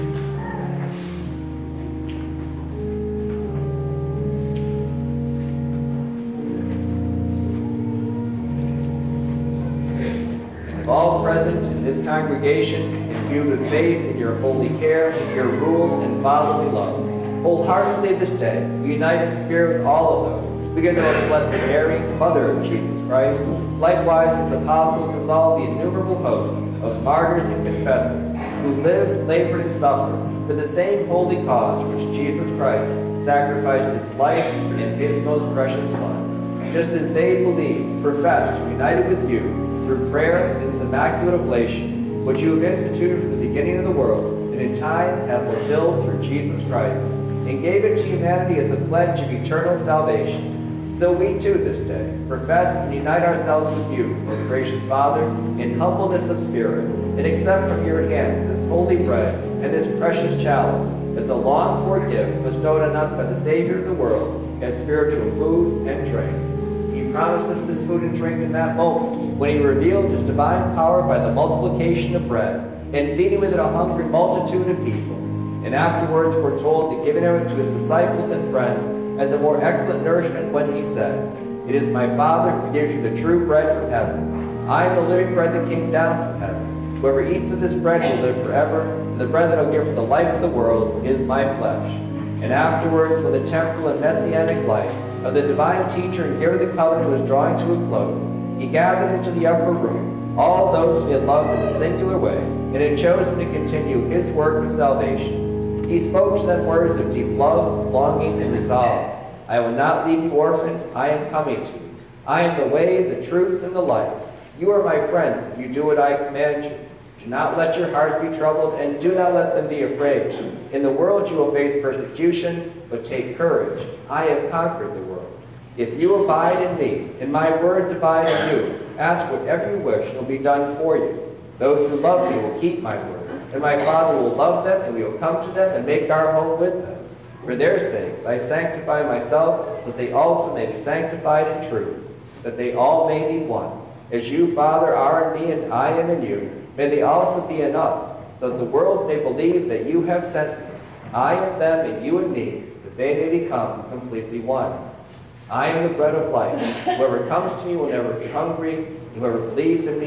All present in this congregation, imbued with faith in your holy care, your rule, and fatherly love, wholeheartedly this day, we unite in spirit with all of those. We give the most blessed Mary, Mother of Jesus Christ, likewise his apostles and all the innumerable hosts of martyrs and confessors, who lived, labored, and suffered for the same holy cause which Jesus Christ sacrificed his life and his most precious blood. Just as they believed, professed, united with you, through prayer and this immaculate oblation, which you have instituted from the beginning of the world, and in time have fulfilled through Jesus Christ, and gave it to humanity as a pledge of eternal salvation. So we too this day profess and unite ourselves with you, most gracious Father, in humbleness of spirit, and accept from your hands this holy bread and this precious chalice as a longed-for gift bestowed on us by the Savior of the world as spiritual food and drink. He promised us this food and drink in that moment when he revealed his divine power by the multiplication of bread and feeding with it a hungry multitude of people, and afterwards foretold that giving it to his disciples and friends as a more excellent nourishment when he said, "It is my Father who gives you the true bread from heaven. I am the living bread that came down from heaven. Whoever eats of this bread will live forever, and the bread that I will give for the life of the world is my flesh." And afterwards, when the temporal and messianic life of the divine teacher and giver of the covenant was drawing to a close, he gathered into the upper room all those who he had loved in a singular way and had chosen to continue his work of salvation. He spoke to them words of deep love, longing, and resolve. "I will not leave you orphaned. I am coming to you. I am the way, the truth, and the life. You are my friends if you do what I command you. Do not let your hearts be troubled, and do not let them be afraid. In the world you will face persecution, but take courage. I have conquered the world. If you abide in me, and my words abide in you, ask whatever you wish, and it will be done for you. Those who love me will keep my word, and my Father will love them, and we will come to them and make our home with them. For their sakes I sanctify myself, so that they also may be sanctified in truth, that they all may be one. As you, Father, are in me and I am in you, may they also be in us, so that the world may believe that you have sent me. I in them and you in me, that they may become completely one. I am the bread of life. Whoever comes to me will never be hungry, and whoever believes in me will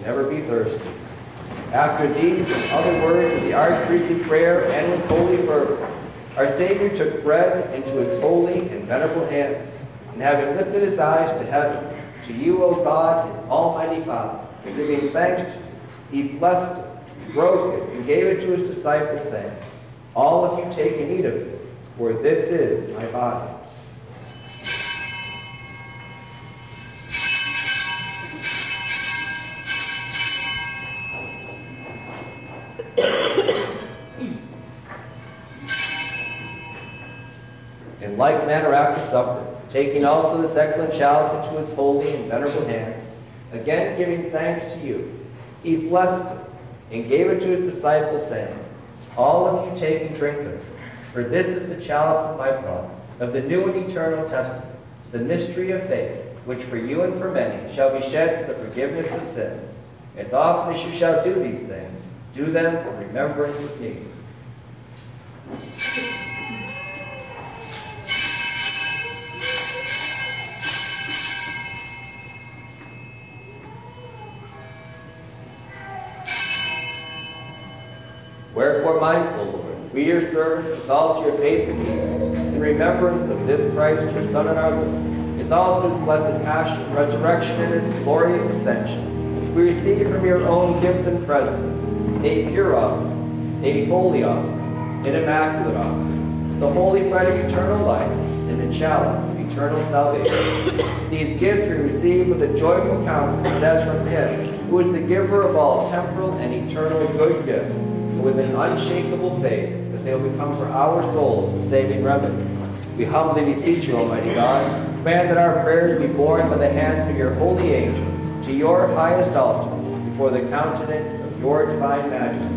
never be thirsty. After these and other words of the archpriestly prayer and with holy fervor, our Savior took bread into his holy and venerable hands, and having lifted his eyes to heaven, to you, O God, his almighty Father, giving thanks to you, he blessed it, broke it, and gave it to his disciples, saying, all of you take and eat of this, for this is my body. In like manner after supper, taking also this excellent chalice into his holy and venerable hands, again giving thanks to you, he blessed it and gave it to his disciples, saying, all of you take and drink of it, for this is the chalice of my blood, of the new and eternal testament, the mystery of faith, which for you and for many shall be shed for the forgiveness of sins. As often as you shall do these things, do them in remembrance of me. Wherefore, mindful, Lord, we your servants, as also your faithful people, in remembrance of this Christ, your Son and our Lord, as also his blessed passion, resurrection, and his glorious ascension, we receive from your own gifts and presents a pure offering, a holy offering, an immaculate offering, the holy bread of eternal life, and the chalice of eternal salvation. These gifts we receive with a joyful countenance as from him, who is the giver of all temporal and eternal good gifts, with an unshakable faith that they will become for our souls a saving remedy. We humbly beseech you, Almighty God, grant that our prayers be borne by the hands of your holy angel to your highest altar before the countenance of your divine majesty.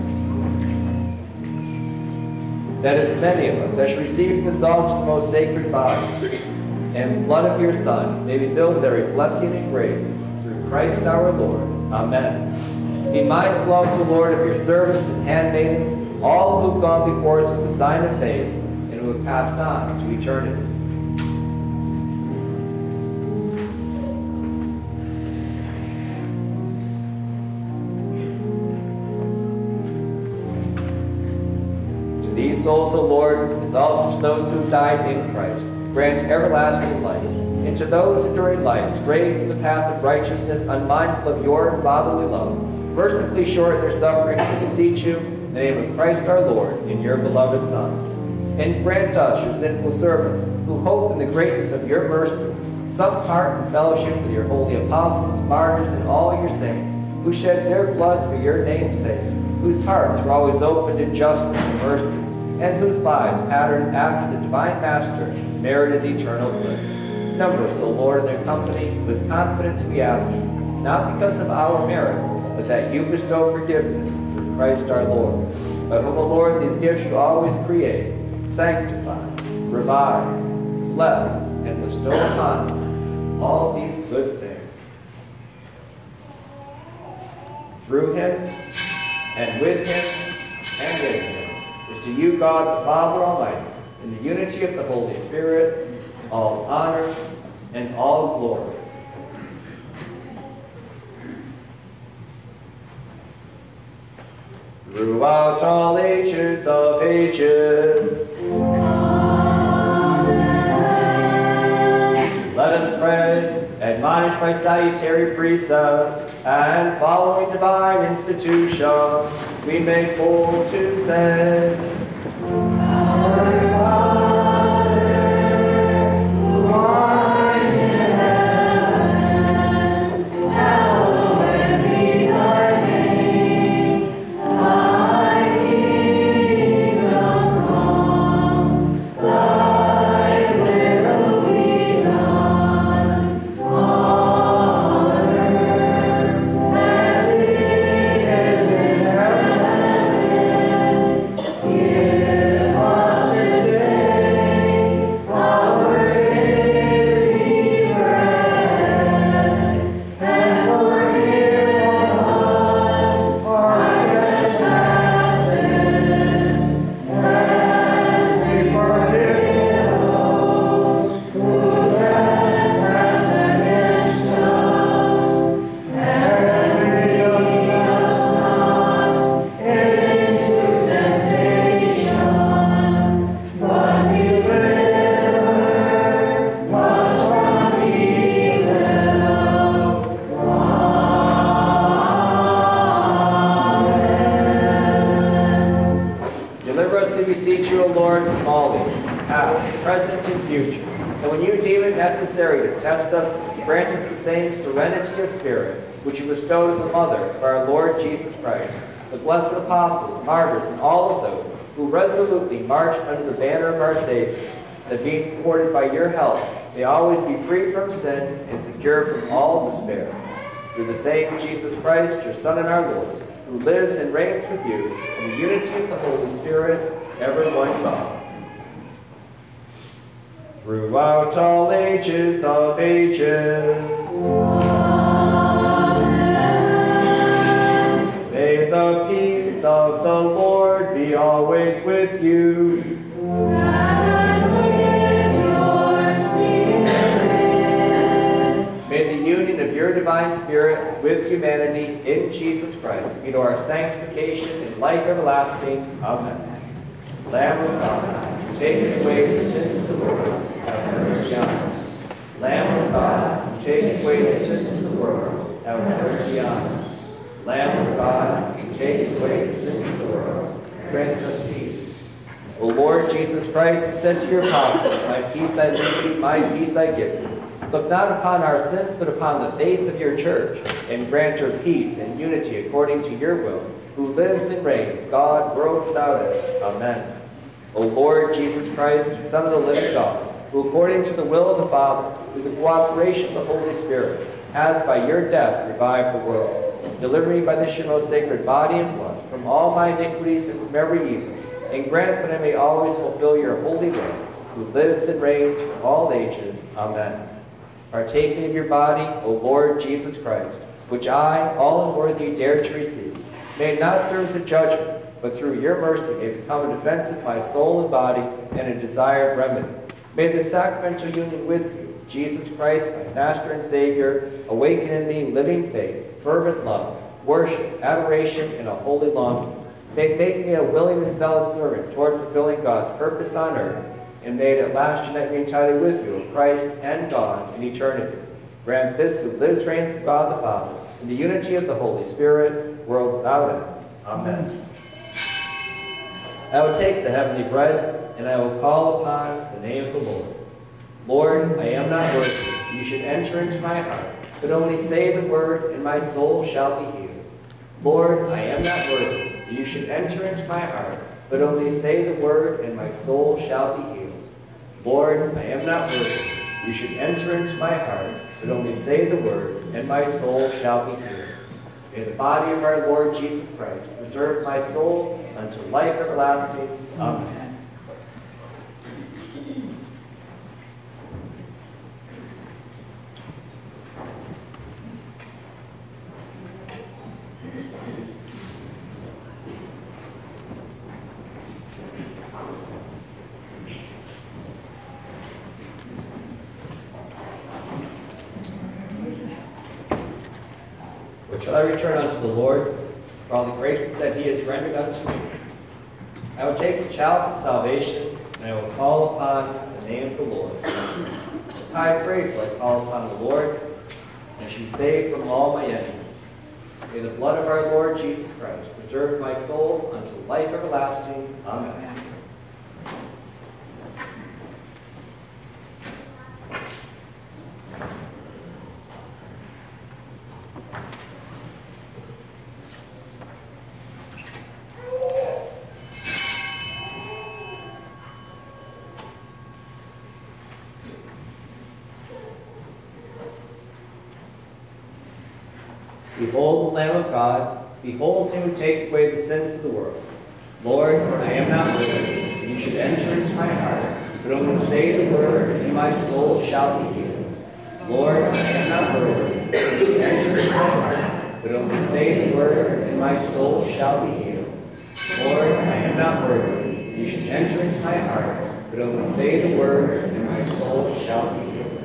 That as many of us as receive from this altar the most sacred body and blood of your Son may be filled with every blessing and grace through Christ our Lord. Amen. Be mindful also, Lord, of your servants and handmaidens, all who have gone before us with the sign of faith, and who have passed on to eternity. To these souls, O Lord, as also to those who have died in Christ, grant everlasting life, and to those enduring life, strayed from the path of righteousness, unmindful of your fatherly love, mercifully shorten their sufferings, we beseech you, in the name of Christ our Lord, in your beloved Son. And grant us, your sinful servants, who hope in the greatness of your mercy, some part and fellowship with your holy apostles, martyrs, and all your saints, who shed their blood for your name's sake, whose hearts were always open to justice and mercy, and whose lives, patterned after the divine Master, merited eternal bliss. Number us, O Lord, in their company. With confidence we ask you, not because of our merits, but that you bestow forgiveness through Christ our Lord, by whom, O Lord, these gifts you always create, sanctify, revive, bless, and bestow upon us all these good things. Through him, and with him, and in him, is to you, God the Father Almighty, in the unity of the Holy Spirit, all honor and all glory. Throughout all ages of ages. Amen. Let us pray, admonished by salutary precepts, and following divine institution, we make bold to say, Our Father, who art in heaven, hallowed be thy name. Thy kingdom come, thy will be done, on earth as it is in heaven. Give from all ages, past, present, and future. And when you deem it necessary to test us, grant us the same serenity of spirit which you bestowed on the mother of our Lord Jesus Christ, the blessed apostles, martyrs, and all of those who resolutely marched under the banner of our Savior, that being supported by your help, may always be free from sin and secure from all despair. Through the same Jesus Christ, your Son and our Lord, who lives and reigns with you in the unity of the Holy Spirit, ever one God. Throughout all ages of ages. Amen. May the peace of the Lord be always with you. And with your spirit. May the union of your divine spirit with humanity in Jesus Christ be to our sanctification and life everlasting. Amen. Lamb of God, who takes away the sins of the world, have mercy on us. Lamb of God, who takes away the sins of the world, have mercy on us. Lamb of God, who takes away the sins of the world, grant us peace. O Lord Jesus Christ, who said to your apostles, my peace I leave you, my peace I give you. Look not upon our sins, but upon the faith of your church, and grant her peace and unity according to your will, who lives and reigns, God, world without end. Amen. O Lord Jesus Christ, Son of the living God, who according to the will of the Father, through the cooperation of the Holy Spirit, has by your death revived the world, deliver me by this your most sacred body and blood from all my iniquities and from every evil, and grant that I may always fulfill your holy will, who lives and reigns for all ages. Amen. Partaking of your body, O Lord Jesus Christ, which I, all unworthy, dare to receive, may it not serve as a judgment, but through your mercy may become a defense of my soul and body and a desired remedy. May the sacramental union with you, Jesus Christ, my Master and Savior, awaken in me living faith, fervent love, worship, adoration, and a holy longing. May it make me a willing and zealous servant toward fulfilling God's purpose on earth, and may it at last unite me entirely with you, O Christ and God, in eternity. Grant this who lives, reigns with God the Father, in the unity of the Holy Spirit, world without end. Amen. I will take the heavenly bread, and I will call upon the name of the Lord. Lord, I am not worthy you should enter into my heart, but only say the word, and my soul shall be healed. Lord, I am not worthy you should enter into my heart, but only say the word, and my soul shall be healed. Lord, I am not worthy you should enter into my heart, but only say the word, and my soul shall be healed. May the body of our Lord Jesus Christ preserve my soul unto life everlasting. Amen. Shall I return unto the Lord for all the graces that he has rendered unto me? I will take the chalice of salvation, and I will call upon the name of the Lord. With high praise will I call upon the Lord, and I shall be saved from all my enemies. May the blood of our Lord Jesus Christ preserve my soul unto life everlasting. Amen. Behold the Lamb of God, behold him who takes away the sins of the world. Lord, I am not worthy that you should enter into my heart, but only say the word, and my soul shall be healed. Lord, I am not worthy that you should enter into my heart, but only say the word, and my soul shall be healed. Lord, I am not worthy that you should enter into my heart, but only say the word, and my soul shall be healed.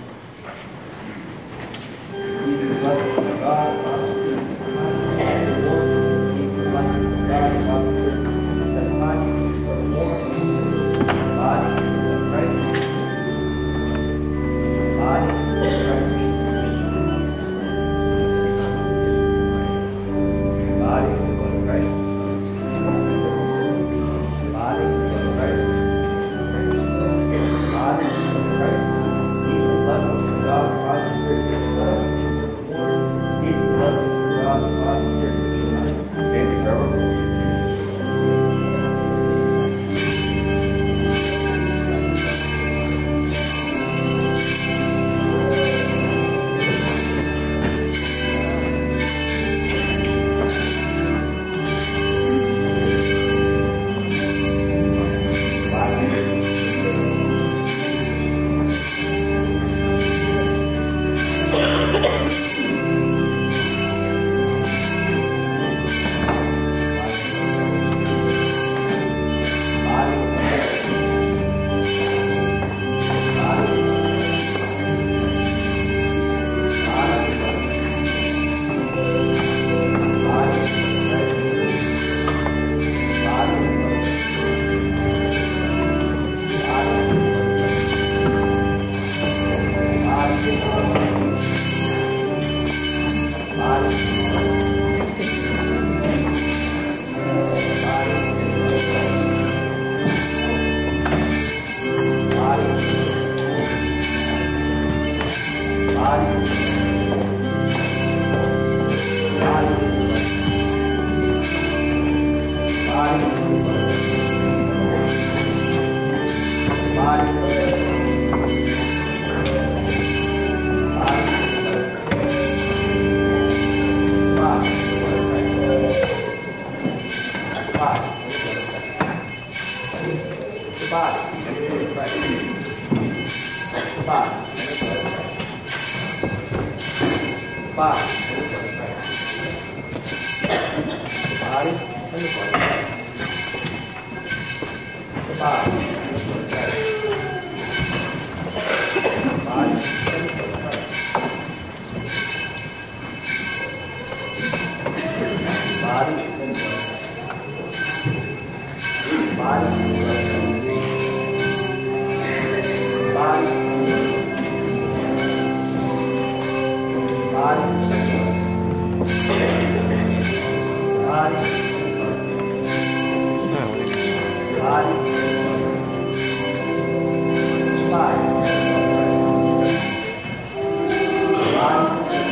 These are the blessings of God, Father, peace and God, Lord, peace and blessings of God, Father, set upon you for the Lord, body of Christ, body of Christ, body of Christ, body of Christ. body and blood. Body and blood. Body and blood. Body and blood. Body. Body. Five. Body.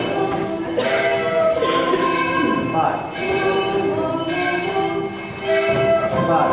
Five. Five.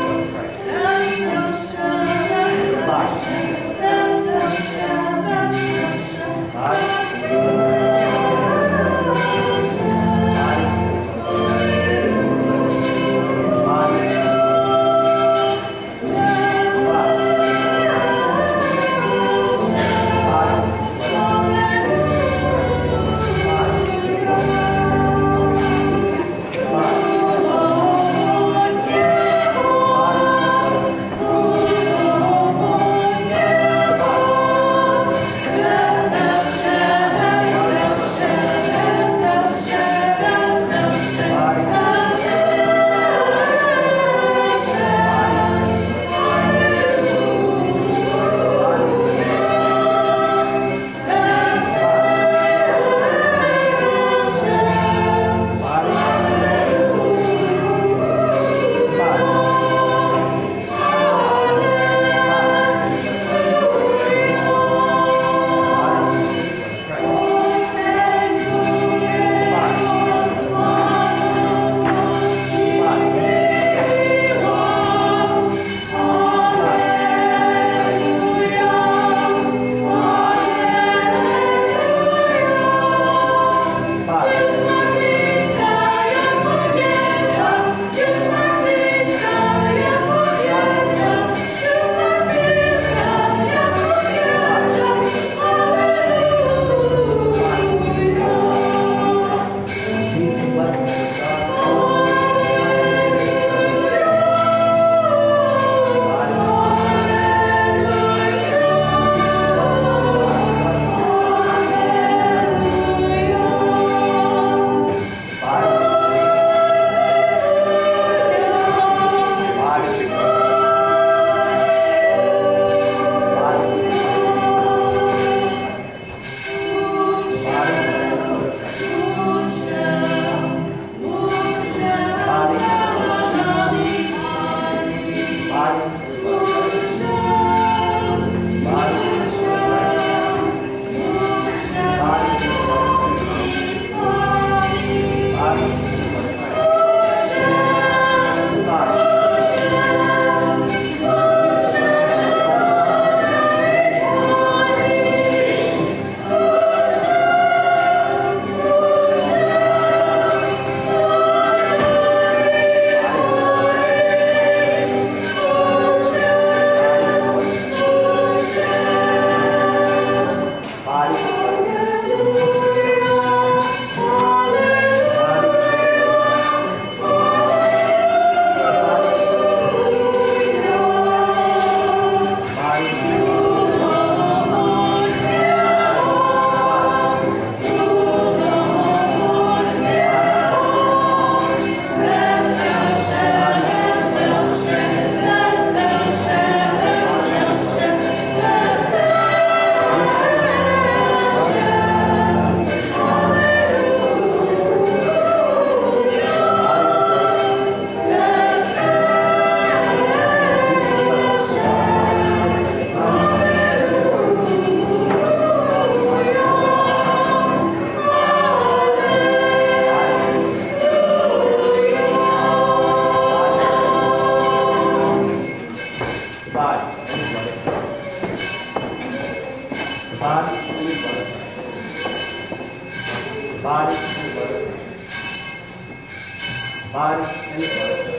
body and blood,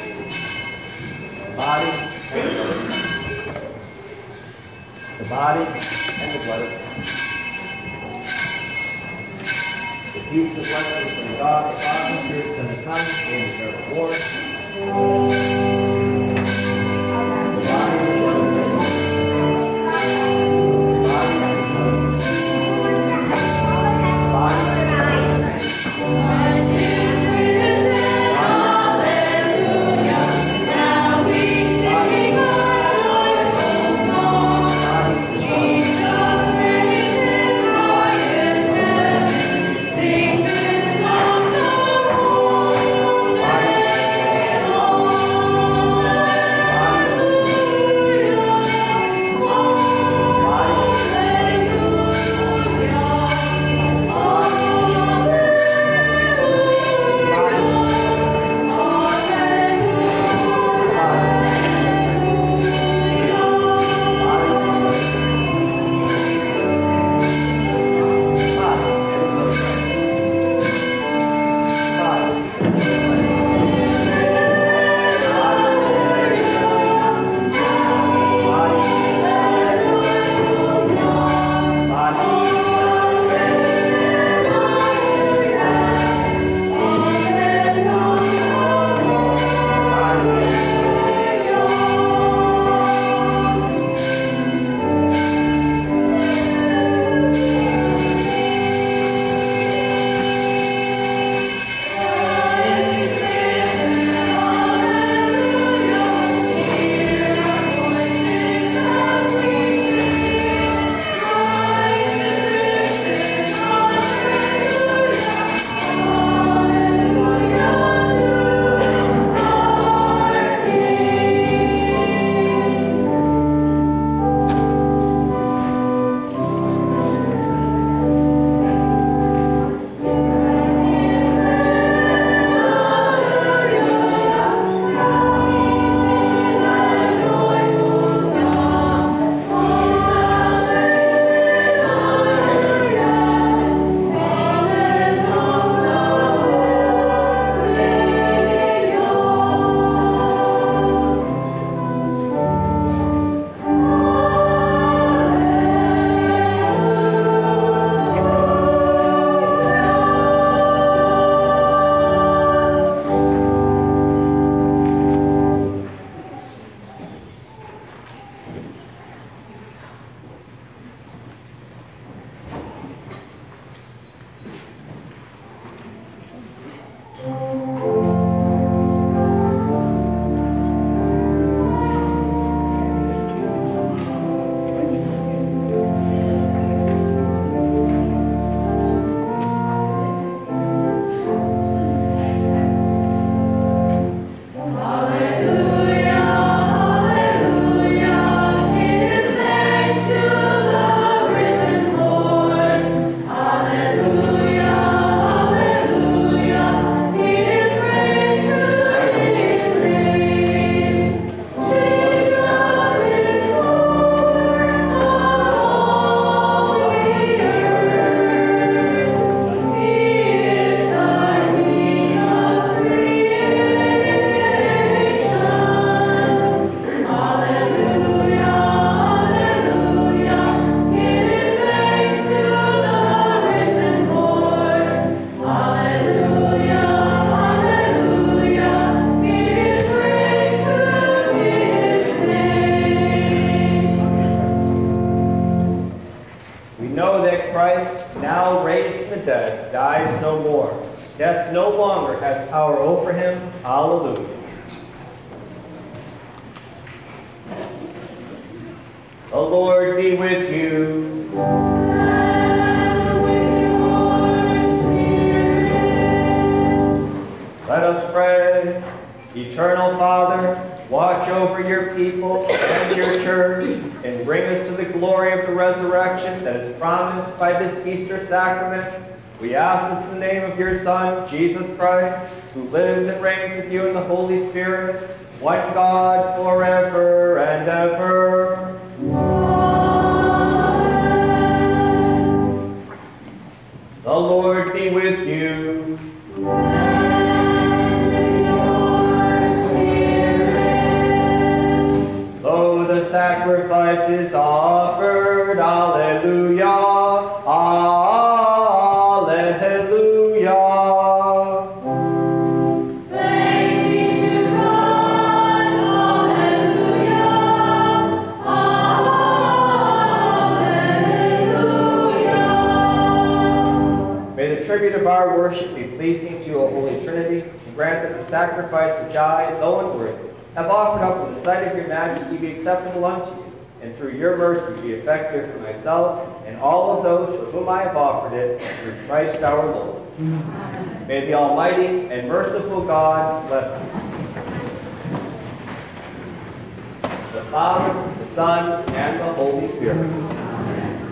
body and blood, the body and the blood of Christ. The peace and blessings from God, the Father, Spirit, and the Son, and the Lord. The body and blood of Christ. The body and blood of Christ. The body and blood of Christ. dies no more. Death no longer has power over him. Hallelujah. The Lord be with you. And with your spirit. Let us pray. Eternal Father, watch over your people and your church, and bring us to the glory of the resurrection that is promised by this Easter sacrament. We ask this in the name of your Son, Jesus Christ, who lives and reigns with you in the Holy Spirit, one God, forever and ever. Amen. The Lord be with you. Sacrifice is offered. Alleluia. Alleluia. Thanks be to God. Alleluia. Alleluia. May the tribute of our worship be pleasing to you, O Holy Trinity, and grant that the sacrifice which I, though unworthy, have offered up in the sight of your majesty be acceptable unto you, and through your mercy be effective for myself and all of those for whom I have offered it, through Christ our Lord. Amen. May the Almighty and merciful God bless you. The Father, the Son, and the Holy Spirit. Amen.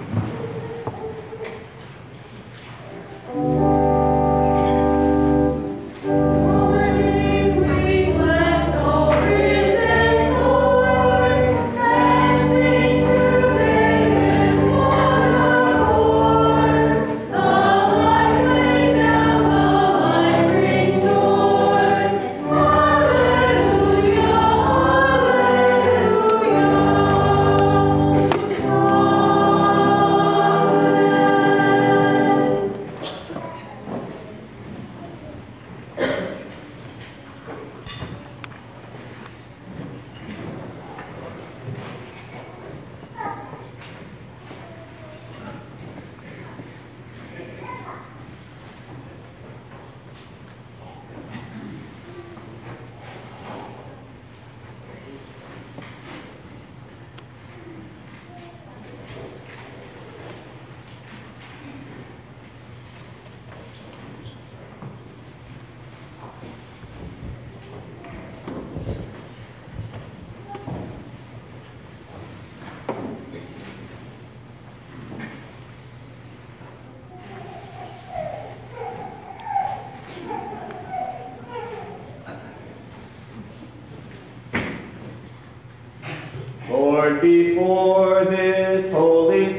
Lord, before this holy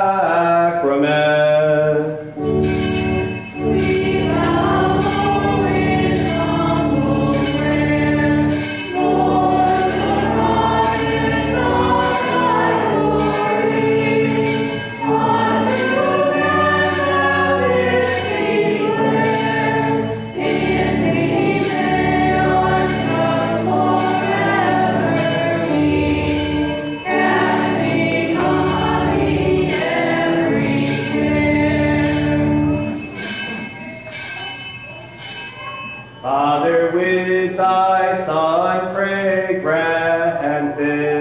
sacrament, We bow low in humble prayer. Lord, the promise of thy glory, unto them thou didst declare, in thee may our trust forever be. Casting on thee every care. Father, with thy Son, pray, grant this.